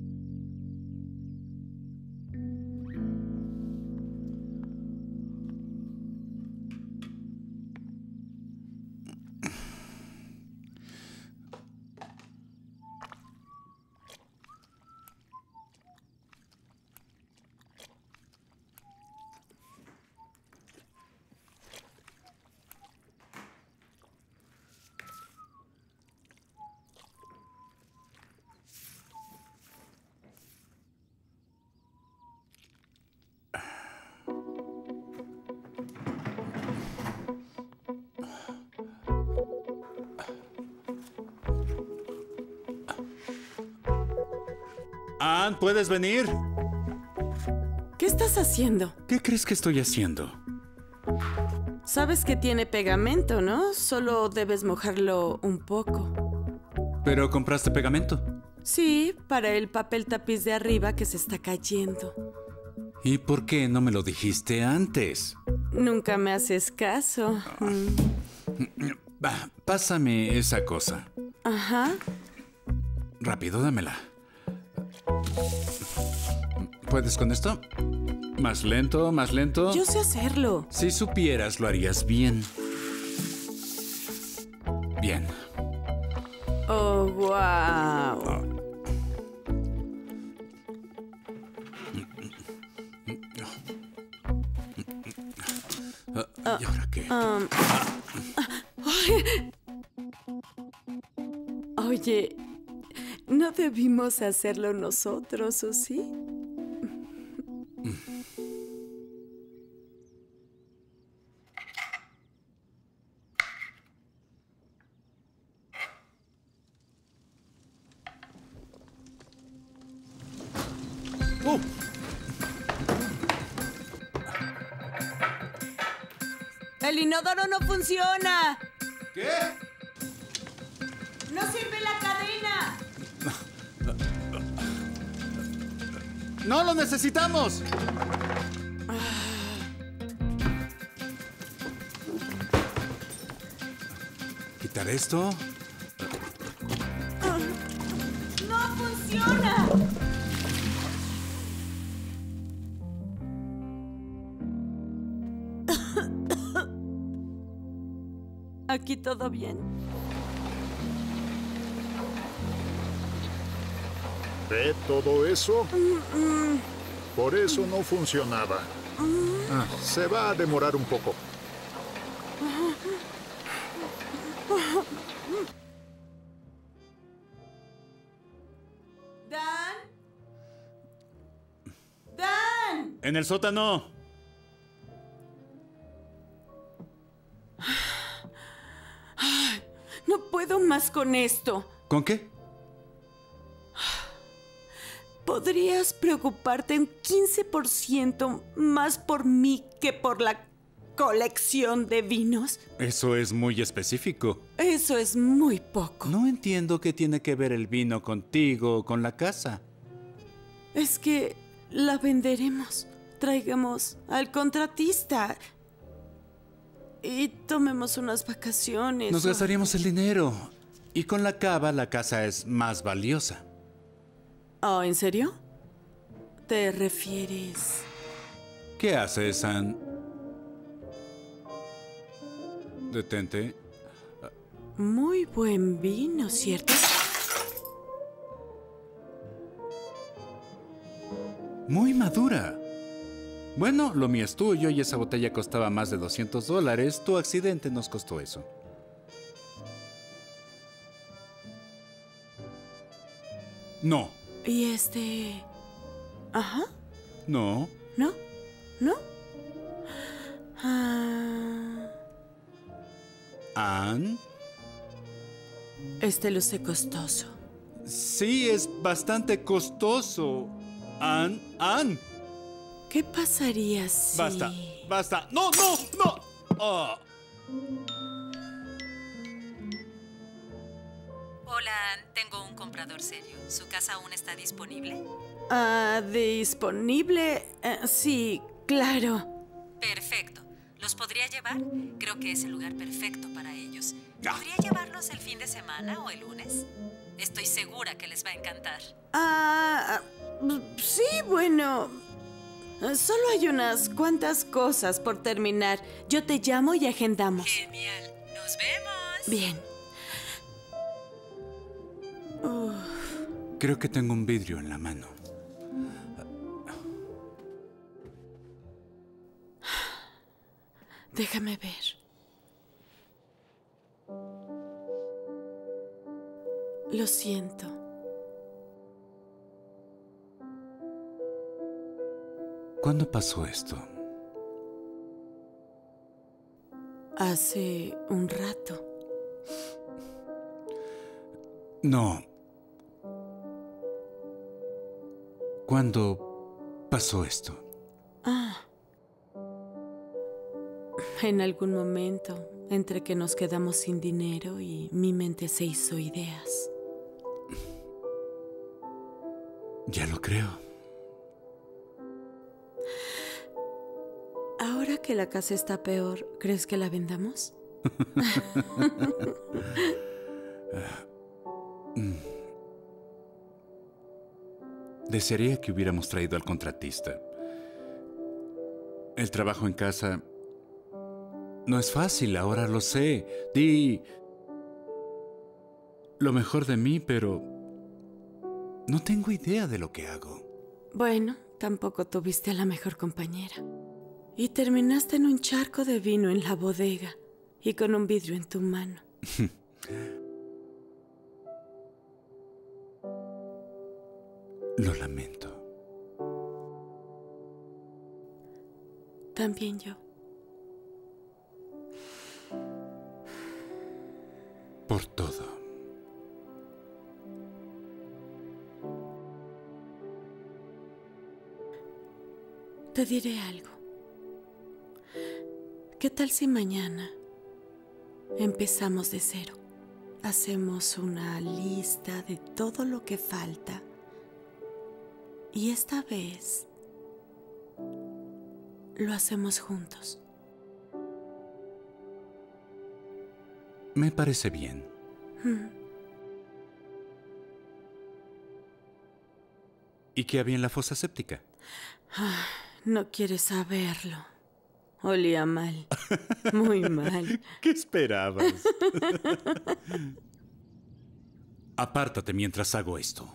Ann, ¿puedes venir? ¿Qué estás haciendo? ¿Qué crees que estoy haciendo? Sabes que tiene pegamento, ¿no? Solo debes mojarlo un poco. ¿Pero compraste pegamento? Sí, para el papel tapiz de arriba que se está cayendo. ¿Y por qué no me lo dijiste antes? Nunca me haces caso. Mm. Ah, pásame esa cosa. Ajá. Rápido, dámela. ¿Puedes con esto? Más lento, más lento. Yo sé hacerlo. Si supieras, lo harías bien. Bien. Oh, wow. Oh. ¿Y ahora qué? Um, Oye, ¿no debimos hacerlo nosotros, o sí? Oh. ¡El inodoro no funciona! ¿Qué? ¡No sirve la cadena! ¡No lo necesitamos! ¿Quitar esto? ¡No funciona! Aquí todo bien. ¿Ve todo eso? Mm-mm. Por eso no funcionaba. Ah, se va a demorar un poco. ¿Dan? ¡Dan! En el sótano. No puedo más con esto. ¿Con qué? ¿Podrías preocuparte un quince por ciento más por mí que por la colección de vinos? Eso es muy específico. Eso es muy poco. No entiendo qué tiene que ver el vino contigo o con la casa. Es que la venderemos. Traigamos al contratista y tomemos unas vacaciones. Nos o... gastaríamos el dinero. Y con la cava la casa es más valiosa. Oh, ¿en serio? ¿Te refieres? ¿Qué haces, Ann? Detente. Muy buen vino, ¿cierto? Muy madura. Bueno, lo mío es tuyo y esa botella costaba más de doscientos dólares. Tu accidente nos costó eso. No. Y este... Ajá. No. ¿No? ¿No? Ah... ¿Ann? Este luce costoso. Sí, es bastante costoso. Ann, Ann. ¿Qué pasaría si...? Basta, basta. ¡No, no, no! Oh. Hola, tengo un comprador serio. ¿Su casa aún está disponible? Ah, disponible. Eh, sí, claro. Perfecto. ¿Los podría llevar? Creo que es el lugar perfecto para ellos. ¿Podría llevarlos el fin de semana o el lunes? Estoy segura que les va a encantar. Ah, sí, bueno. Solo hay unas cuantas cosas por terminar. Yo te llamo y agendamos. Genial. Nos vemos. Bien. Uf. Creo que tengo un vidrio en la mano. Déjame ver. Lo siento. ¿Cuándo pasó esto? Hace un rato. No. ¿Cuándo pasó esto? Ah. En algún momento, entre que nos quedamos sin dinero y mi mente se hizo ideas. Ya lo creo. Ahora que la casa está peor, ¿crees que la vendamos? Desearía que hubiéramos traído al contratista. El trabajo en casa no es fácil, ahora lo sé. Di lo mejor de mí, pero no tengo idea de lo que hago. Bueno, tampoco tuviste a la mejor compañera. Y terminaste en un charco de vino en la bodega y con un vidrio en tu mano. Lo lamento. También yo. Por todo. Te diré algo. ¿Qué tal si mañana empezamos de cero? Hacemos una lista de todo lo que falta. Y esta vez lo hacemos juntos. Me parece bien. Hmm. ¿Y qué había en la fosa séptica? Ah, no quieres saberlo. Olía mal. Muy mal. ¿Qué esperabas? Apártate mientras hago esto.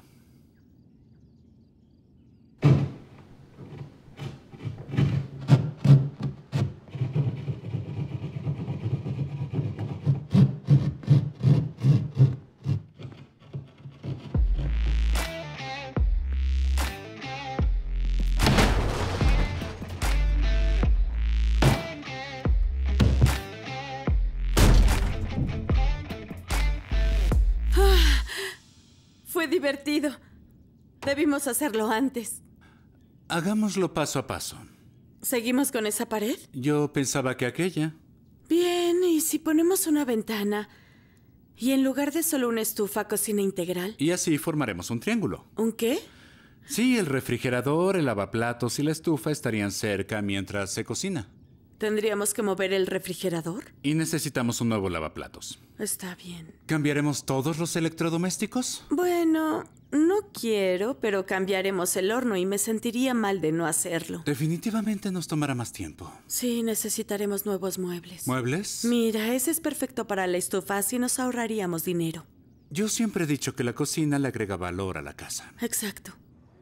Fue divertido. Debimos hacerlo antes. Hagámoslo paso a paso. ¿Seguimos con esa pared? Yo pensaba que aquella. Bien, ¿y si ponemos una ventana? Y en lugar de solo una estufa, cocina integral. Y así formaremos un triángulo. ¿Un qué? Sí, el refrigerador, el lavaplatos y la estufa estarían cerca mientras se cocina. ¿Tendríamos que mover el refrigerador? Y necesitamos un nuevo lavaplatos. Está bien. ¿Cambiaremos todos los electrodomésticos? Bueno, no quiero, pero cambiaremos el horno y me sentiría mal de no hacerlo. Definitivamente nos tomará más tiempo. Sí, necesitaremos nuevos muebles. ¿Muebles? Mira, ese es perfecto para la estufa, así nos ahorraríamos dinero. Yo siempre he dicho que la cocina le agrega valor a la casa. Exacto.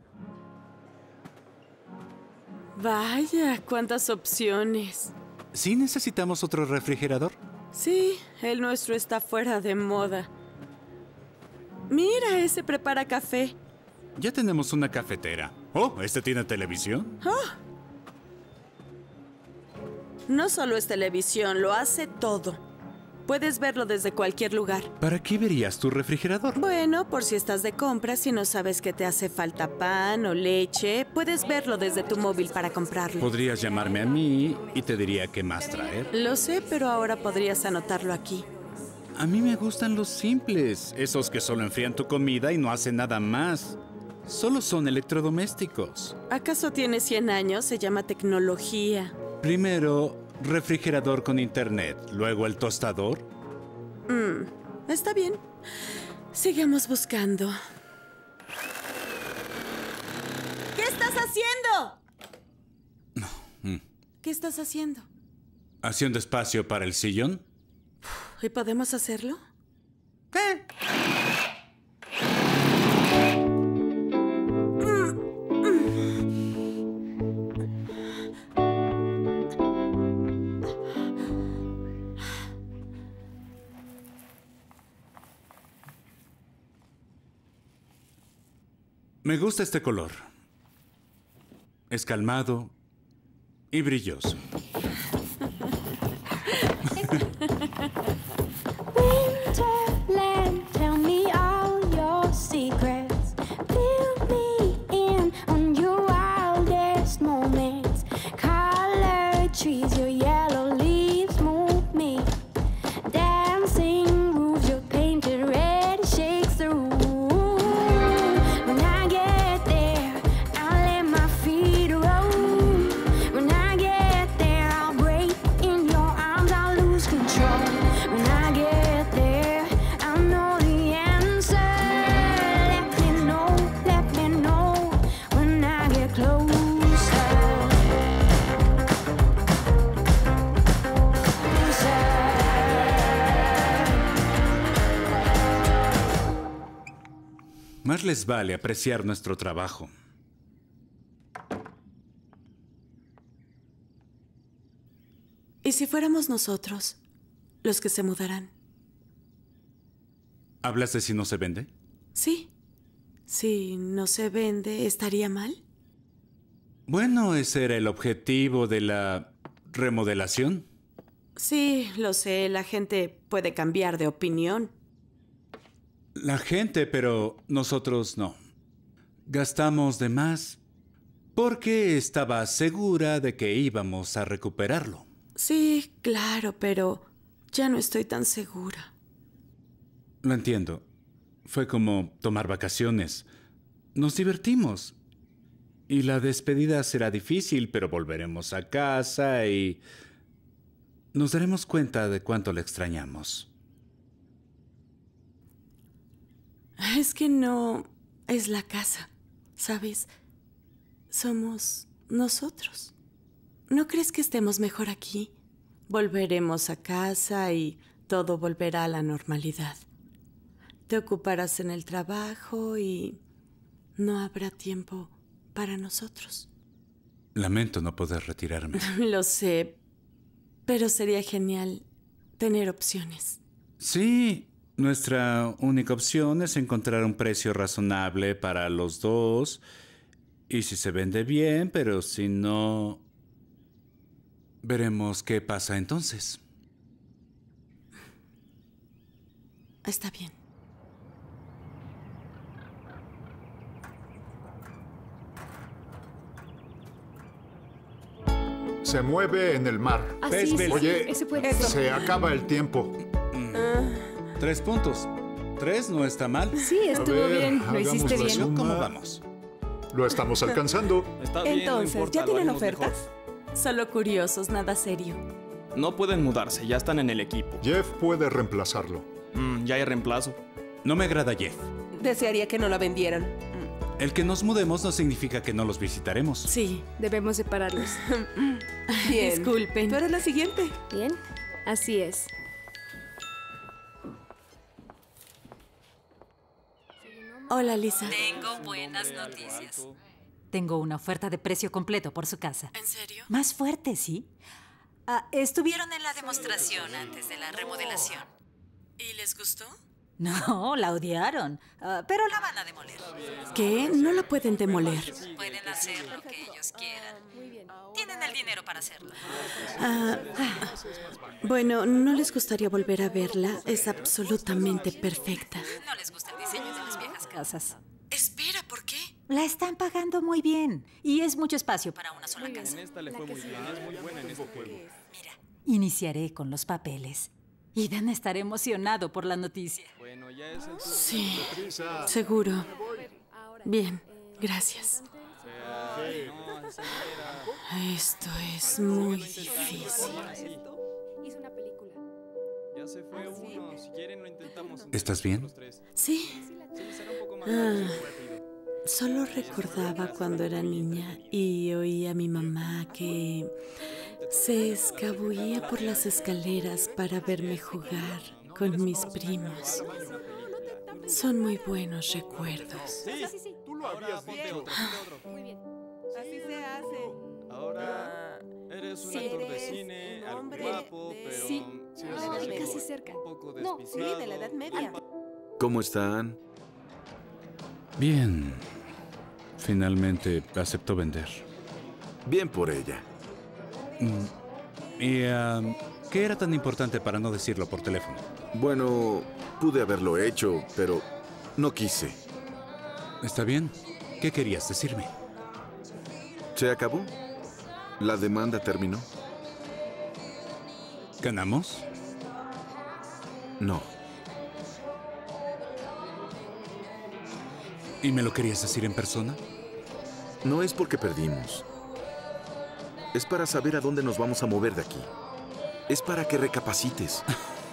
Vaya, cuántas opciones. ¿Sí necesitamos otro refrigerador? Sí, el nuestro está fuera de moda. Mira, ese prepara café. Ya tenemos una cafetera. Oh, ¿este tiene televisión? Oh. No solo es televisión, lo hace todo. Puedes verlo desde cualquier lugar. ¿Para qué verías tu refrigerador? Bueno, por si estás de compras y no sabes que te hace falta pan o leche, puedes verlo desde tu móvil para comprarlo. Podrías llamarme a mí y te diría qué más traer. Lo sé, pero ahora podrías anotarlo aquí. A mí me gustan los simples, esos que solo enfrían tu comida y no hacen nada más. Solo son electrodomésticos. ¿Acaso tiene cien años? Se llama tecnología. Primero, refrigerador con internet, luego el tostador. Mm, está bien. Sigamos buscando. ¿Qué estás haciendo? Mm. ¿Qué estás haciendo? ¿Haciendo espacio para el sillón? ¿Y podemos hacerlo? ¿Qué? Me gusta este color. Es calmado y brilloso. Winterland, tell me all your secrets. Fill me in on your wildest moments. Colored trees, your yellow leaves move me. Dancing roofs, your painted red shakes the room. When I get there, I'll let my feet roll. When I get there, I'll break in your arms, I'll lose control. When I get there, I'll know the answer. Let me know, let me know when I get closer. Más les vale apreciar nuestro trabajo. ¿Y si fuéramos nosotros los que se mudarán? ¿Hablas de si no se vende? Sí. Si no se vende, ¿estaría mal? Bueno, ese era el objetivo de la remodelación. Sí, lo sé. La gente puede cambiar de opinión. La gente, pero nosotros no. Gastamos de más porque estaba segura de que íbamos a recuperarlo. Sí, claro, pero ya no estoy tan segura. Lo entiendo. Fue como tomar vacaciones. Nos divertimos. Y la despedida será difícil, pero volveremos a casa y nos daremos cuenta de cuánto le extrañamos. Es que no es la casa, ¿sabes? Somos nosotros. ¿No crees que estemos mejor aquí? Volveremos a casa y todo volverá a la normalidad. Te ocuparás en el trabajo y no habrá tiempo para nosotros. Lamento no poder retirarme. Lo sé, pero sería genial tener opciones. Sí, nuestra única opción es encontrar un precio razonable para los dos. Y si se vende bien, pero si no, veremos qué pasa entonces. Está bien. Se mueve en el mar. Ah, sí, sí, Oye, ese puede ser. se acaba el tiempo. Tres puntos. Tres no está mal. Sí, estuvo A ver, bien. Lo hagamos hiciste la bien. suma. ¿Cómo vamos? Lo estamos alcanzando. Está bien, no Entonces, importa, ¿ya lo tienen haremos ofertas? mejor. Solo curiosos, nada serio. No pueden mudarse, ya están en el equipo. Jeff puede reemplazarlo. Mm, ya hay reemplazo. No me agrada Jeff. Desearía que no la vendieran. El que nos mudemos no significa que no los visitaremos. Sí. Debemos separarlos. Bien. Disculpen. ¿Tú eres la siguiente? Bien, así es. Hola, Lisa. Tengo buenas noticias. Tengo una oferta de precio completo por su casa. ¿En serio? Más fuerte, ¿sí? Ah, estuvieron en la demostración antes de la remodelación. ¿Y les gustó? No, la odiaron, ah, pero la van a demoler. ¿Qué? No la pueden demoler. Pueden hacer lo que ellos quieran. Tienen el dinero para hacerlo. Ah, bueno, ¿no les gustaría volver a verla? Es absolutamente perfecta. No les gusta el diseño de las viejas casas. Espera, ¿por qué? La están pagando muy bien y es mucho espacio para una sola casa. En esta le fue muy bien, es muy buena en este juego. Mira, iniciaré con los papeles. Ethan estará emocionado por la noticia. Sí, seguro. Bien, gracias. Esto es muy difícil. Ya se fue uno. Si quieren lo intentamos. ¿Estás bien? Sí. Ah, solo recordaba cuando era niña y oía a mi mamá que se escabullía por las escaleras para verme jugar con mis primos. Son muy buenos recuerdos. Sí, sí, sí. Tú lo habías dicho. Muy bien. Así se hace. Ahora eres un Sí, actor de eres cine, un algo hombre guapo, de- pero Sí. sí, Ah, es un casi poco- cerca. un poco No, sí, despistado. de la Edad Media. ¿Cómo están? Bien. Finalmente aceptó vender. Bien por ella. Mm, ¿Y ah, qué era tan importante para no decirlo por teléfono? Bueno, pude haberlo hecho, pero no quise. Está bien. ¿Qué querías decirme? ¿Se acabó? ¿La demanda terminó? ¿Ganamos? No. ¿Y me lo querías decir en persona? No es porque perdimos. Es para saber a dónde nos vamos a mover de aquí. Es para que recapacites.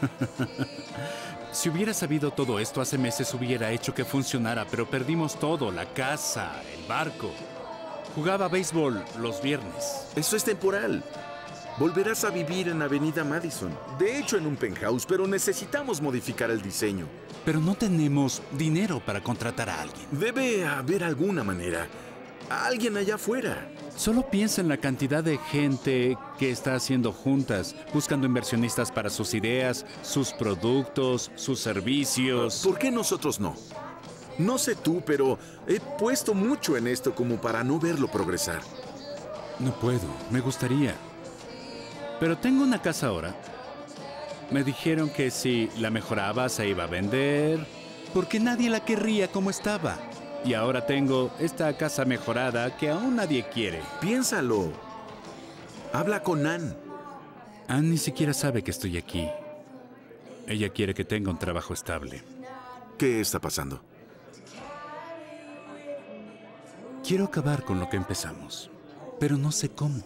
Si hubiera sabido todo esto hace meses hubiera hecho que funcionara, pero perdimos todo, la casa, el barco. Jugaba béisbol los viernes. Eso es temporal. Volverás a vivir en Avenida Madison. De hecho, en un penthouse, pero necesitamos modificar el diseño. Pero no tenemos dinero para contratar a alguien. Debe haber alguna manera. A alguien allá afuera. Solo piensa en la cantidad de gente que está haciendo juntas, buscando inversionistas para sus ideas, sus productos, sus servicios. ¿Por qué nosotros no? No sé tú, pero he puesto mucho en esto como para no verlo progresar. No puedo, me gustaría. Pero tengo una casa ahora. Me dijeron que si la mejoraba se iba a vender, porque nadie la querría como estaba. Y ahora tengo esta casa mejorada que aún nadie quiere. Piénsalo. Habla con Ann. Ann ni siquiera sabe que estoy aquí. Ella quiere que tenga un trabajo estable. ¿Qué está pasando? Quiero acabar con lo que empezamos, pero no sé cómo.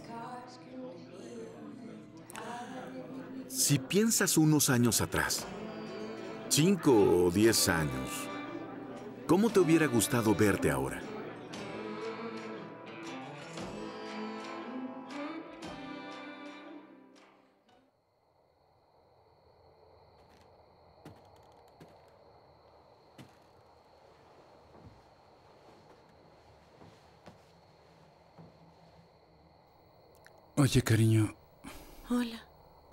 Si piensas unos años atrás, cinco o diez años, ¿cómo te hubiera gustado verte ahora? Oye, cariño, Hola.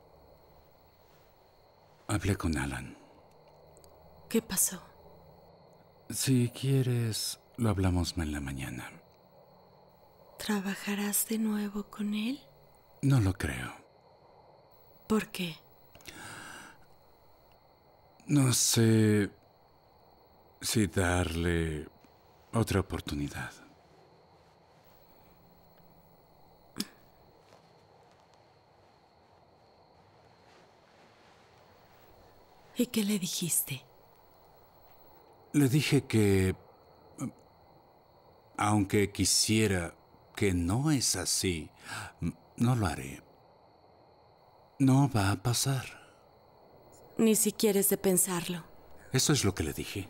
hablé con Alan. ¿Qué pasó? Si quieres, lo hablamos en la mañana. ¿Trabajarás de nuevo con él? No lo creo. ¿Por qué? No sé si darle otra oportunidad. ¿Y qué le dijiste? Le dije que, aunque quisiera que no es así, no lo haré. No va a pasar. Ni siquiera es de pensarlo. Eso es lo que le dije.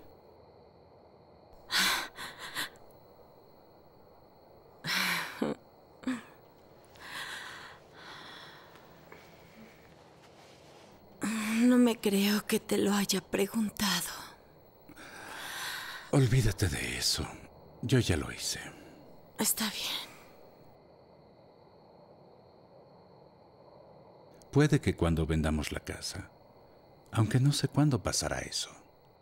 No me creo que te lo haya preguntado. Olvídate de eso. Yo ya lo hice. Está bien. Puede que cuando vendamos la casa, aunque no sé cuándo pasará eso.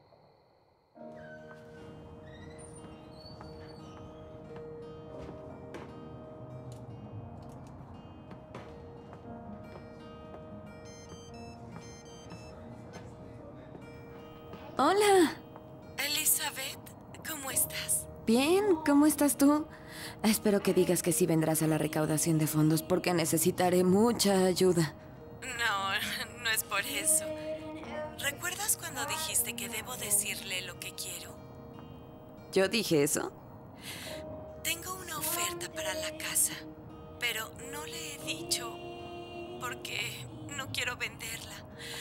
Hola. Elizabeth, ¿cómo estás? Bien, ¿cómo estás tú? Espero que digas que sí vendrás a la recaudación de fondos porque necesitaré mucha ayuda. No, no es por eso. ¿Recuerdas cuando dijiste que debo decirle lo que quiero? ¿Yo dije eso? Tengo una oferta para la casa, pero no le he dicho porque no quiero venderla.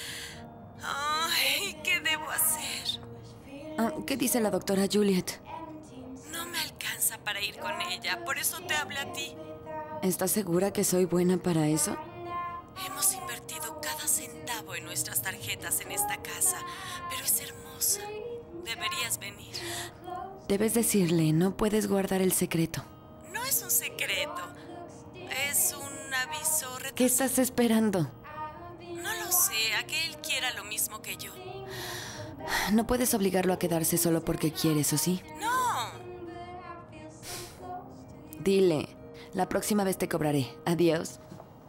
Ay, ¿qué debo hacer? Ah, ¿qué dice la doctora Juliet? No me alcanza para ir con ella, por eso te hablé a ti. ¿Estás segura que soy buena para eso? Hemos invertido cada centavo en nuestras tarjetas en esta casa, pero es hermosa. Deberías venir. Debes decirle, no puedes guardar el secreto. No es un secreto. Es un aviso retrasado. ¿Qué estás esperando? No lo sé, a que él quiera lo mismo que yo. No puedes obligarlo a quedarse solo porque quieres, ¿o sí? No. Dile, la próxima vez te cobraré. Adiós.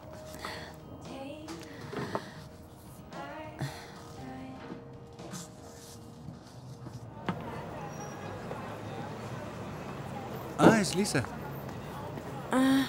Ah, es Lisa. Ah.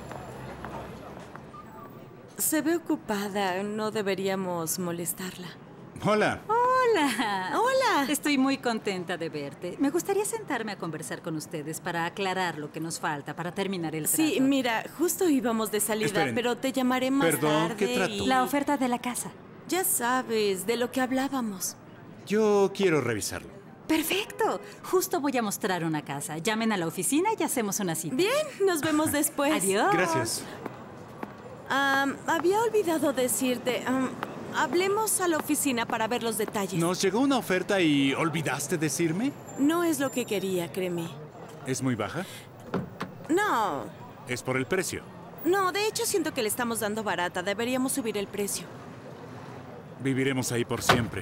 Se ve ocupada. No deberíamos molestarla. Hola. Hola. Hola. Estoy muy contenta de verte. Me gustaría sentarme a conversar con ustedes para aclarar lo que nos falta para terminar el trato. Sí, mira, justo íbamos de salida, Esperen. pero te llamaré más Perdón, tarde. ¿qué trato? y- La oferta de la casa. Ya sabes, de lo que hablábamos. Yo quiero revisarlo. Perfecto. Justo voy a mostrar una casa. Llamen a la oficina y hacemos una cita. Bien, nos vemos después. Adiós. Gracias. Am, había olvidado decirte, am, hablemos a la oficina para ver los detalles. Nos llegó una oferta y ¿olvidaste decirme? No es lo que quería, créeme. ¿Es muy baja? No, Es por el precio. no, de hecho siento que le estamos dando barata. Deberíamos subir el precio. Viviremos ahí por siempre.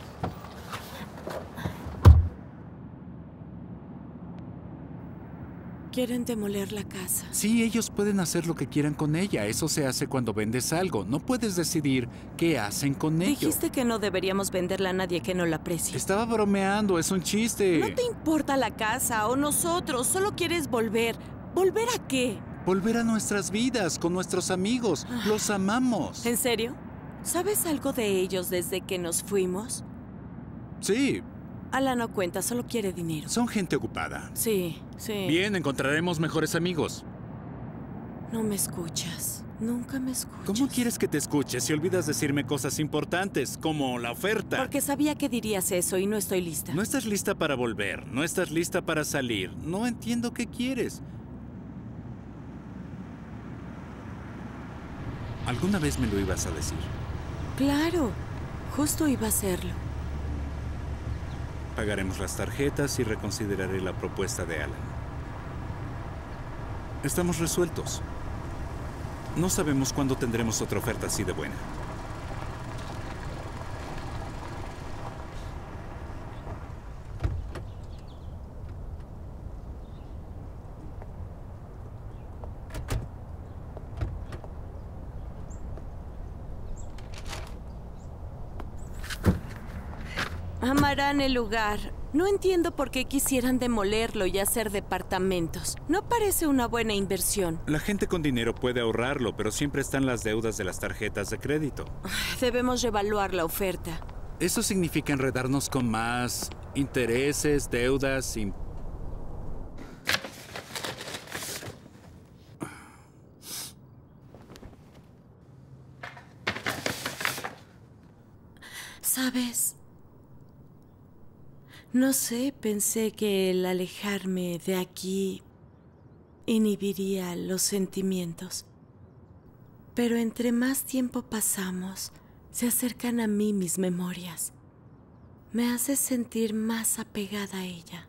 Quieren demoler la casa. Sí, ellos pueden hacer lo que quieran con ella. Eso se hace cuando vendes algo. No puedes decidir qué hacen con ello. Dijiste que no deberíamos venderla a nadie que no la aprecie. Estaba bromeando, es un chiste. No te importa la casa o nosotros, solo quieres volver. ¿Volver a qué? Volver a nuestras vidas, con nuestros amigos. Los amamos. ¿En serio? ¿Sabes algo de ellos desde que nos fuimos? Sí, Ala no cuenta, solo quiere dinero. son gente ocupada. Sí, sí. Bien, encontraremos mejores amigos. No me escuchas. Nunca me escuchas. ¿Cómo quieres que te escuche si olvidas decirme cosas importantes, como la oferta? Porque sabía que dirías eso y no estoy lista. No estás lista para volver, no estás lista para salir. No entiendo qué quieres. ¿Alguna vez me lo ibas a decir? Claro, justo iba a hacerlo. Pagaremos las tarjetas y reconsideraré la propuesta de Alan. Estamos resueltos. No sabemos cuándo tendremos otra oferta así de buena. Amarán el lugar. No entiendo por qué quisieran demolerlo y hacer departamentos. No parece una buena inversión. La gente con dinero puede ahorrarlo, pero siempre están las deudas de las tarjetas de crédito. Debemos reevaluar la oferta. Eso significa enredarnos con más intereses, deudas y... ¿Sabes? No sé, pensé que el alejarme de aquí inhibiría los sentimientos. Pero entre más tiempo pasamos, se acercan a mí mis memorias. Me hace sentir más apegada a ella.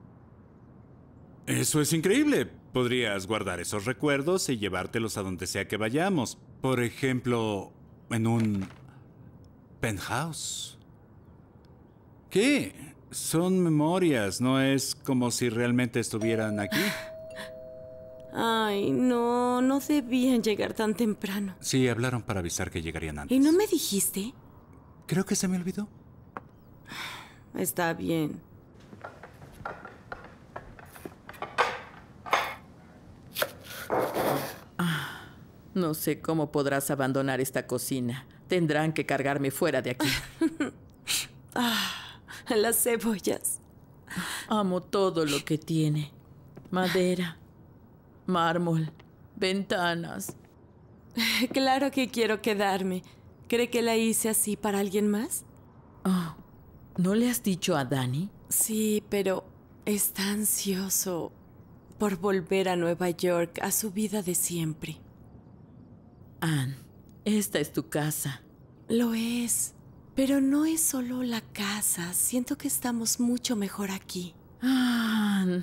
Eso es increíble. Podrías guardar esos recuerdos y llevártelos a donde sea que vayamos. Por ejemplo, en un penthouse. ¿Qué? Son memorias, no es como si realmente estuvieran aquí. Ay, no, no debían llegar tan temprano. Sí, hablaron para avisar que llegarían antes. ¿Y no me dijiste? Creo que se me olvidó. Está bien. Ah, no sé cómo podrás abandonar esta cocina. Tendrán que cargarme fuera de aquí. Ah, las cebollas. Amo todo lo que tiene. Madera, mármol, ventanas. Claro que quiero quedarme. ¿Cree que la hice así para alguien más? Oh, ¿no le has dicho a Danny? Sí, pero está ansioso por volver a Nueva York, a su vida de siempre. Anne, esta es tu casa. Lo es, pero no es solo la casa. Siento que estamos mucho mejor aquí. Anne.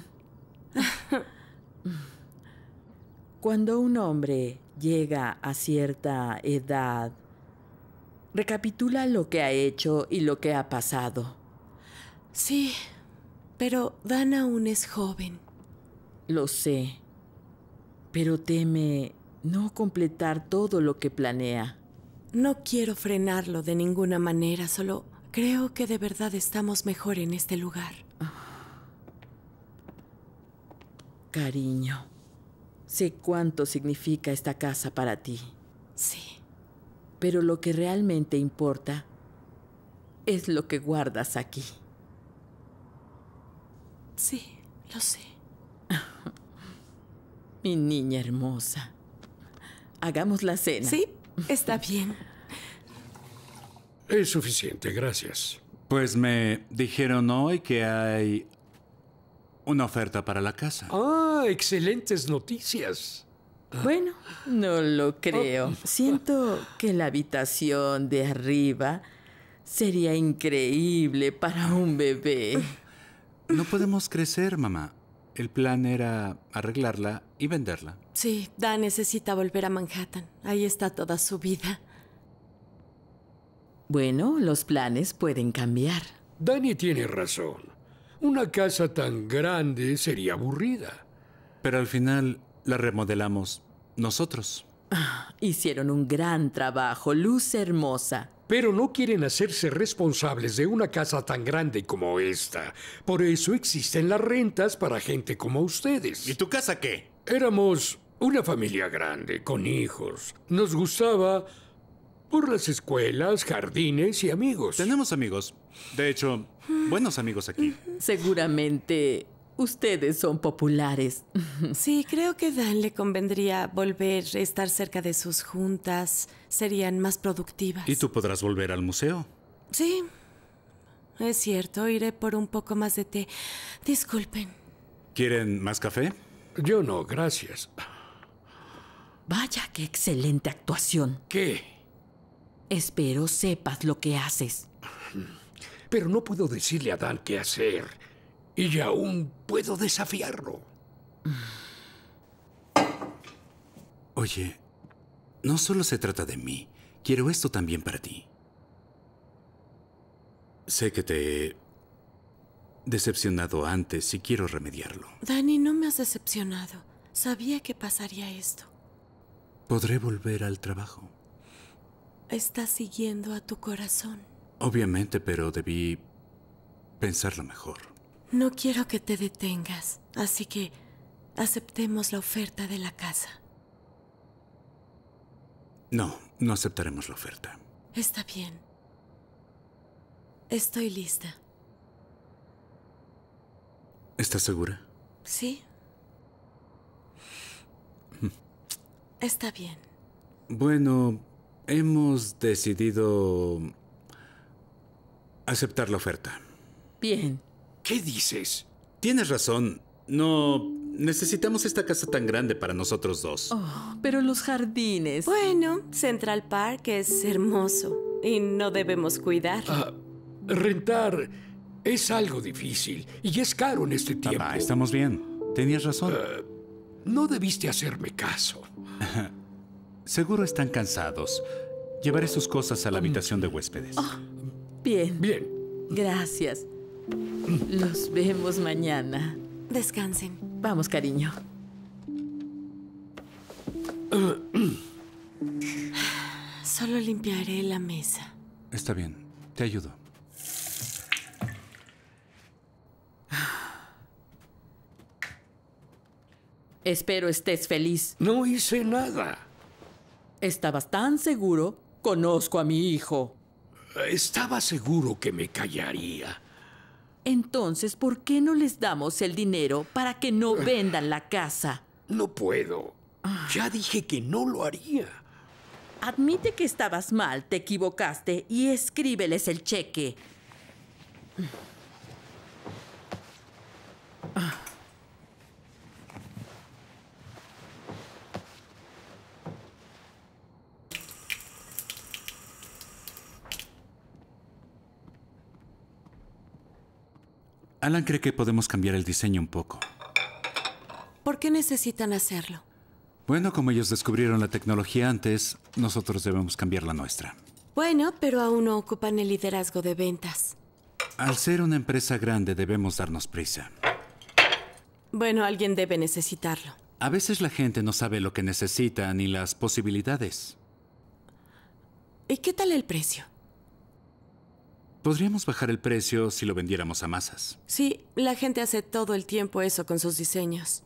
Cuando un hombre llega a cierta edad, recapitula lo que ha hecho y lo que ha pasado. Sí, pero Dan aún es joven. Lo sé, pero teme no completar todo lo que planea. No quiero frenarlo de ninguna manera, solo creo que de verdad estamos mejor en este lugar. Cariño, sé cuánto significa esta casa para ti. Sí. Pero lo que realmente importa es lo que guardas aquí. Sí, lo sé. Mi niña hermosa. Hagamos la cena. Sí, está bien. Es suficiente, gracias. Pues me dijeron hoy que hay una oferta para la casa. Ah, excelentes noticias. Bueno, no lo creo. Siento que la habitación de arriba sería increíble para un bebé. No podemos crecer, mamá. El plan era arreglarla y venderla. Sí, Dan necesita volver a Manhattan. Ahí está toda su vida. Bueno, los planes pueden cambiar. Danny tiene razón. Una casa tan grande sería aburrida. Pero al final la remodelamos nosotros. Ah, hicieron un gran trabajo, luz hermosa. Pero no quieren hacerse responsables de una casa tan grande como esta. Por eso existen las rentas para gente como ustedes. ¿Y tu casa qué? Éramos una familia grande, con hijos. Nos gustaba por las escuelas, jardines y amigos. Tenemos amigos. De hecho, buenos amigos aquí. Seguramente ustedes son populares. Sí, creo que a Dan le convendría volver a estar cerca de sus juntas. Serían más productivas. ¿Y tú podrás volver al museo? Sí, es cierto. Iré por un poco más de té. Disculpen. ¿Quieren más café? Yo no, gracias. Vaya, qué excelente actuación. ¿Qué? Espero sepas lo que haces. Pero no puedo decirle a Dan qué hacer. Y aún puedo desafiarlo. Oye, no solo se trata de mí. Quiero esto también para ti. Sé que te he decepcionado antes y quiero remediarlo. Danny, no me has decepcionado. Sabía que pasaría esto. Podré volver al trabajo. Estás siguiendo a tu corazón. Obviamente, pero debí pensarlo mejor. No quiero que te detengas, así que aceptemos la oferta de la casa. No, no aceptaremos la oferta. Está bien. Estoy lista. ¿Estás segura? Sí. Está bien. Bueno, hemos decidido aceptar la oferta. Bien. ¿Qué dices? Tienes razón. No necesitamos esta casa tan grande para nosotros dos. Oh, pero los jardines. Bueno, Central Park es hermoso y no debemos cuidar. Ah, rentar es algo difícil y es caro en este tiempo. Papá, estamos bien. Tenías razón. Uh, no debiste hacerme caso. Seguro están cansados. Llevaré sus cosas a la habitación de huéspedes. Oh, bien. Bien. Gracias. Los vemos mañana. Descansen. Vamos, cariño. Solo limpiaré la mesa. Está bien. Te ayudo. Espero estés feliz. No hice nada. Estabas tan seguro. Conozco a mi hijo. Estaba seguro que me callaría. Entonces, ¿por qué no les damos el dinero para que no vendan la casa? No puedo. Ya dije que no lo haría. Admite que estabas mal, te equivocaste y escríbeles el cheque. Alan cree que podemos cambiar el diseño un poco. ¿Por qué necesitan hacerlo? Bueno, como ellos descubrieron la tecnología antes, nosotros debemos cambiar la nuestra. Bueno, pero aún no ocupan el liderazgo de ventas. Al ser una empresa grande, debemos darnos prisa. Bueno, alguien debe necesitarlo. A veces la gente no sabe lo que necesita ni las posibilidades. ¿Y qué tal el precio? Podríamos bajar el precio si lo vendiéramos a masas. Sí, la gente hace todo el tiempo eso con sus diseños.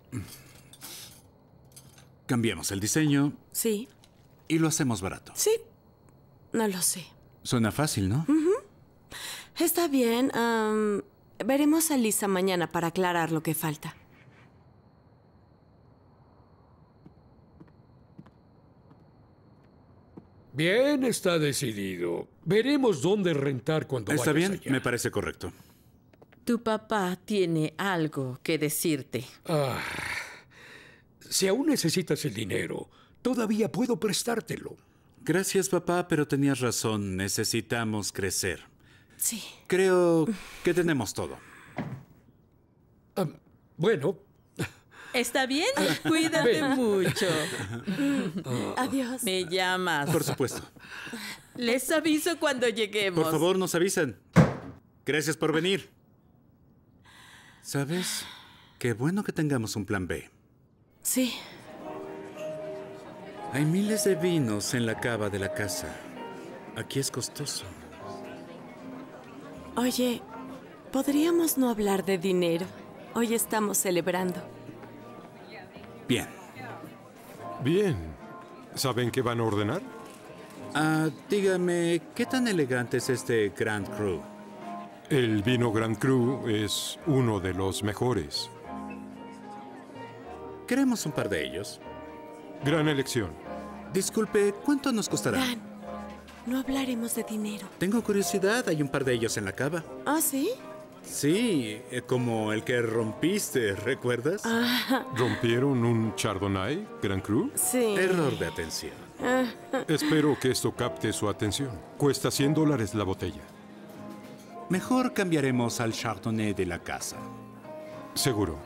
Cambiamos el diseño. Sí. Y lo hacemos barato. Sí. No lo sé. Suena fácil, ¿no? Uh-huh. Está bien. Um, veremos a Lisa mañana para aclarar lo que falta. Bien, está decidido. Veremos dónde rentar cuando Está vayas bien, allá. me parece correcto. Tu papá tiene algo que decirte. Ah, si aún necesitas el dinero, todavía puedo prestártelo. Gracias, papá, pero tenías razón. Necesitamos crecer. Sí. Creo que tenemos todo. Ah, bueno. ¿Está bien? Cuídate Ven. mucho. Adiós. Me llamas. Por supuesto. Les aviso cuando lleguemos. Por favor, nos avisan. Gracias por venir. ¿Sabes? Qué bueno que tengamos un plan B. Sí. Hay miles de vinos en la cava de la casa. Aquí es costoso. Oye, ¿podríamos no hablar de dinero? Hoy estamos celebrando. Bien. Bien. ¿Saben qué van a ordenar? Ah, dígame, ¿qué tan elegante es este Grand Cru? El vino Grand Cru es uno de los mejores. Queremos un par de ellos. Gran elección. Disculpe, ¿cuánto nos costará? Dan, no hablaremos de dinero. Tengo curiosidad, hay un par de ellos en la cava. ¿Ah, sí? Sí, eh, como el que rompiste, ¿recuerdas? Ah. ¿Rompieron un Chardonnay Grand Cru? Sí. Error de atención. Ah. Espero que esto capte su atención. Cuesta cien dólares la botella. Mejor cambiaremos al Chardonnay de la casa. Seguro.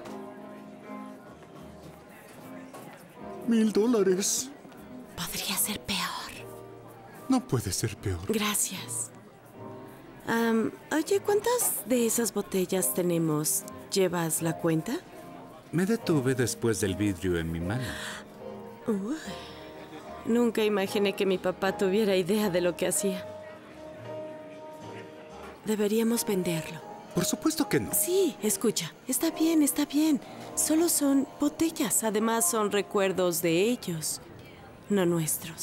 Mil dólares. Podría ser peor. No puede ser peor. Gracias. Um, oye, ¿cuántas de esas botellas tenemos? ¿Llevas la cuenta? Me detuve después del vidrio en mi mano. Uy, nunca imaginé que mi papá tuviera idea de lo que hacía. Deberíamos venderlo. Por supuesto que no. Sí, escucha. Está bien, está bien. Solo son botellas. Además, son recuerdos de ellos, no nuestros.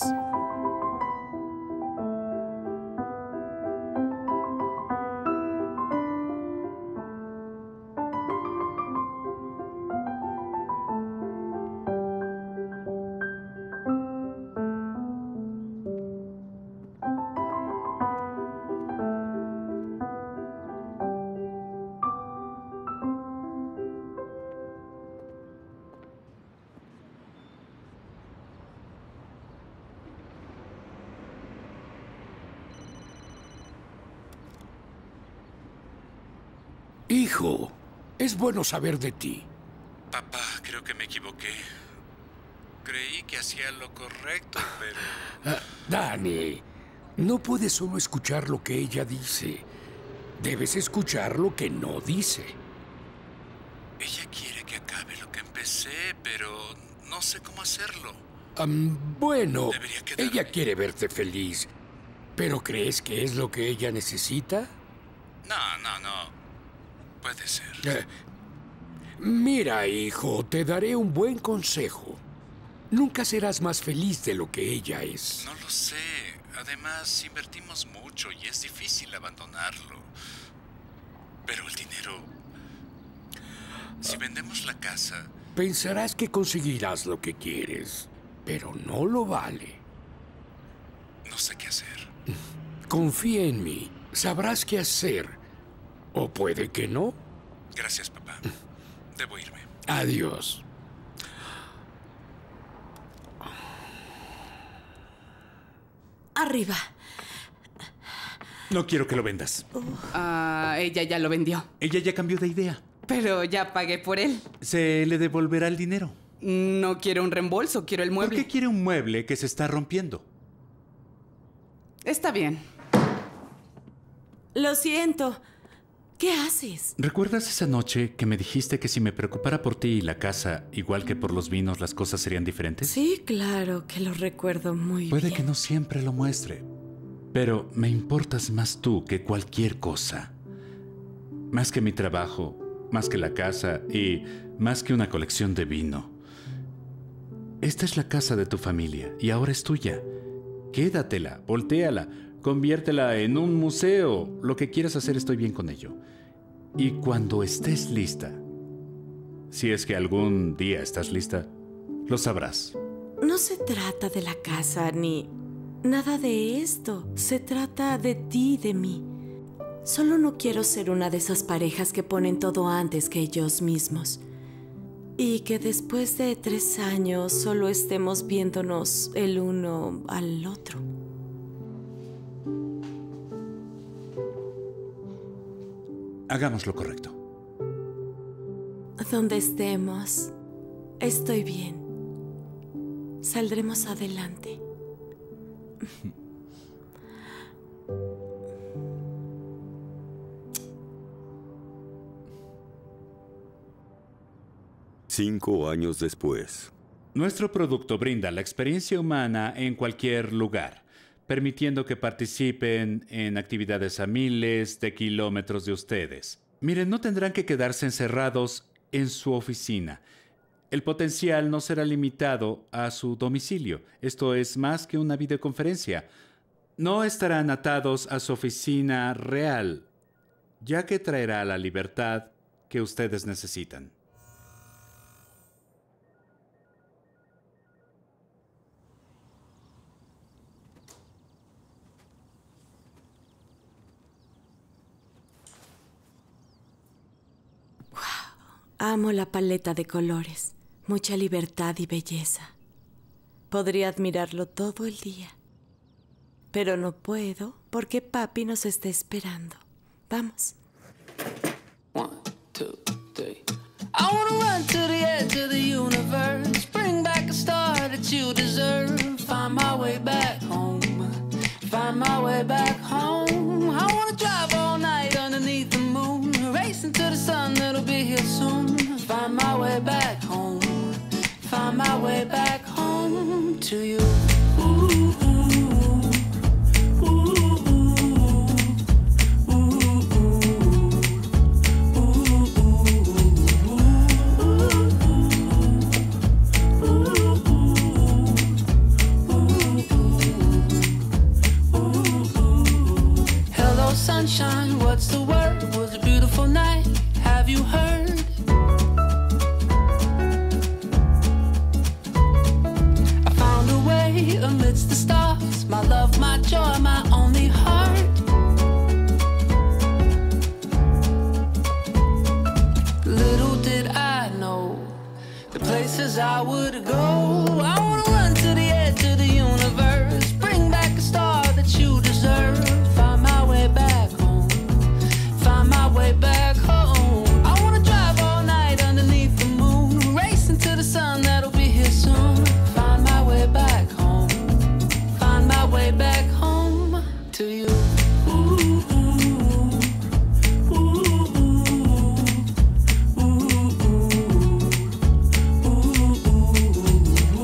Hijo, es bueno saber de ti. Papá, creo que me equivoqué. Creí que hacía lo correcto, pero... Ah, Danny, no puedes solo escuchar lo que ella dice. Debes escuchar lo que no dice. Ella quiere que acabe lo que empecé, pero no sé cómo hacerlo. Um, bueno, Debería quedarme. ella quiere verte feliz. ¿Pero crees que es lo que ella necesita? No, no, no. Puede ser. Eh, mira, hijo, te daré un buen consejo. Nunca serás más feliz de lo que ella es. No lo sé. Además, invertimos mucho y es difícil abandonarlo. Pero el dinero... Si vendemos la casa... Pensarás que conseguirás lo que quieres, pero no lo vale. No sé qué hacer. Confía en mí. Sabrás qué hacer. O puede que no. Gracias, papá. Debo irme. Adiós. Arriba. No quiero que lo vendas. Ah, ella ya lo vendió. Ella ya cambió de idea. Pero ya pagué por él. Se le devolverá el dinero. No quiero un reembolso, quiero el mueble. ¿Por qué quiere un mueble que se está rompiendo? Está bien. Lo siento. ¿Qué haces? ¿Recuerdas esa noche que me dijiste que si me preocupara por ti y la casa, igual que por los vinos, las cosas serían diferentes? Sí, claro que lo recuerdo muy Puede bien. que no siempre lo muestre, pero me importas más tú que cualquier cosa. Más que mi trabajo, más que la casa y más que una colección de vino. Esta es la casa de tu familia y ahora es tuya. Quédatela, voltéala, conviértela en un museo. Lo que quieras hacer, estoy bien con ello. Y cuando estés lista, si es que algún día estás lista, lo sabrás. No se trata de la casa ni nada de esto. Se trata de ti y de mí. Solo no quiero ser una de esas parejas que ponen todo antes que ellos mismos. Y que después de tres años solo estemos viéndonos el uno al otro. Hagamos lo correcto. Donde estemos, estoy bien. Saldremos adelante. Cinco años después. Nuestro producto brinda la experiencia humana en cualquier lugar, permitiendo que participen en actividades a miles de kilómetros de ustedes. Miren, no tendrán que quedarse encerrados en su oficina. El potencial no será limitado a su domicilio. Esto es más que una videoconferencia. No estarán atados a su oficina real, ya que traerá la libertad que ustedes necesitan. Amo la paleta de colores, mucha libertad y belleza. Podría admirarlo todo el día. Pero no puedo porque papi nos está esperando. Vamos. One, two, three. I wanna run to the edge of the universe, bring back a star that you deserve, find my way back home, find my way back home. I wanna drive all night underneath the moon, racing to the sun that'll be here soon, find my way back home, find my way back home to you. Ooh, sunshine, what's the word? It was a beautiful night. Have you heard? I found a way amidst the stars. My love, my joy, my only heart. Little did I know the places I would go. I wanna run to the edge of the universe, bring back a star that you deserve. Find my way back home, find my way back home. I wanna drive all night underneath the moon, racing to the sun that'll be here soon. Find my way back home, find my way back home to you. Ooh, ooh, ooh, ooh, ooh, ooh, ooh, ooh.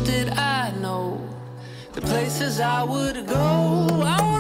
did I know the places I would go. I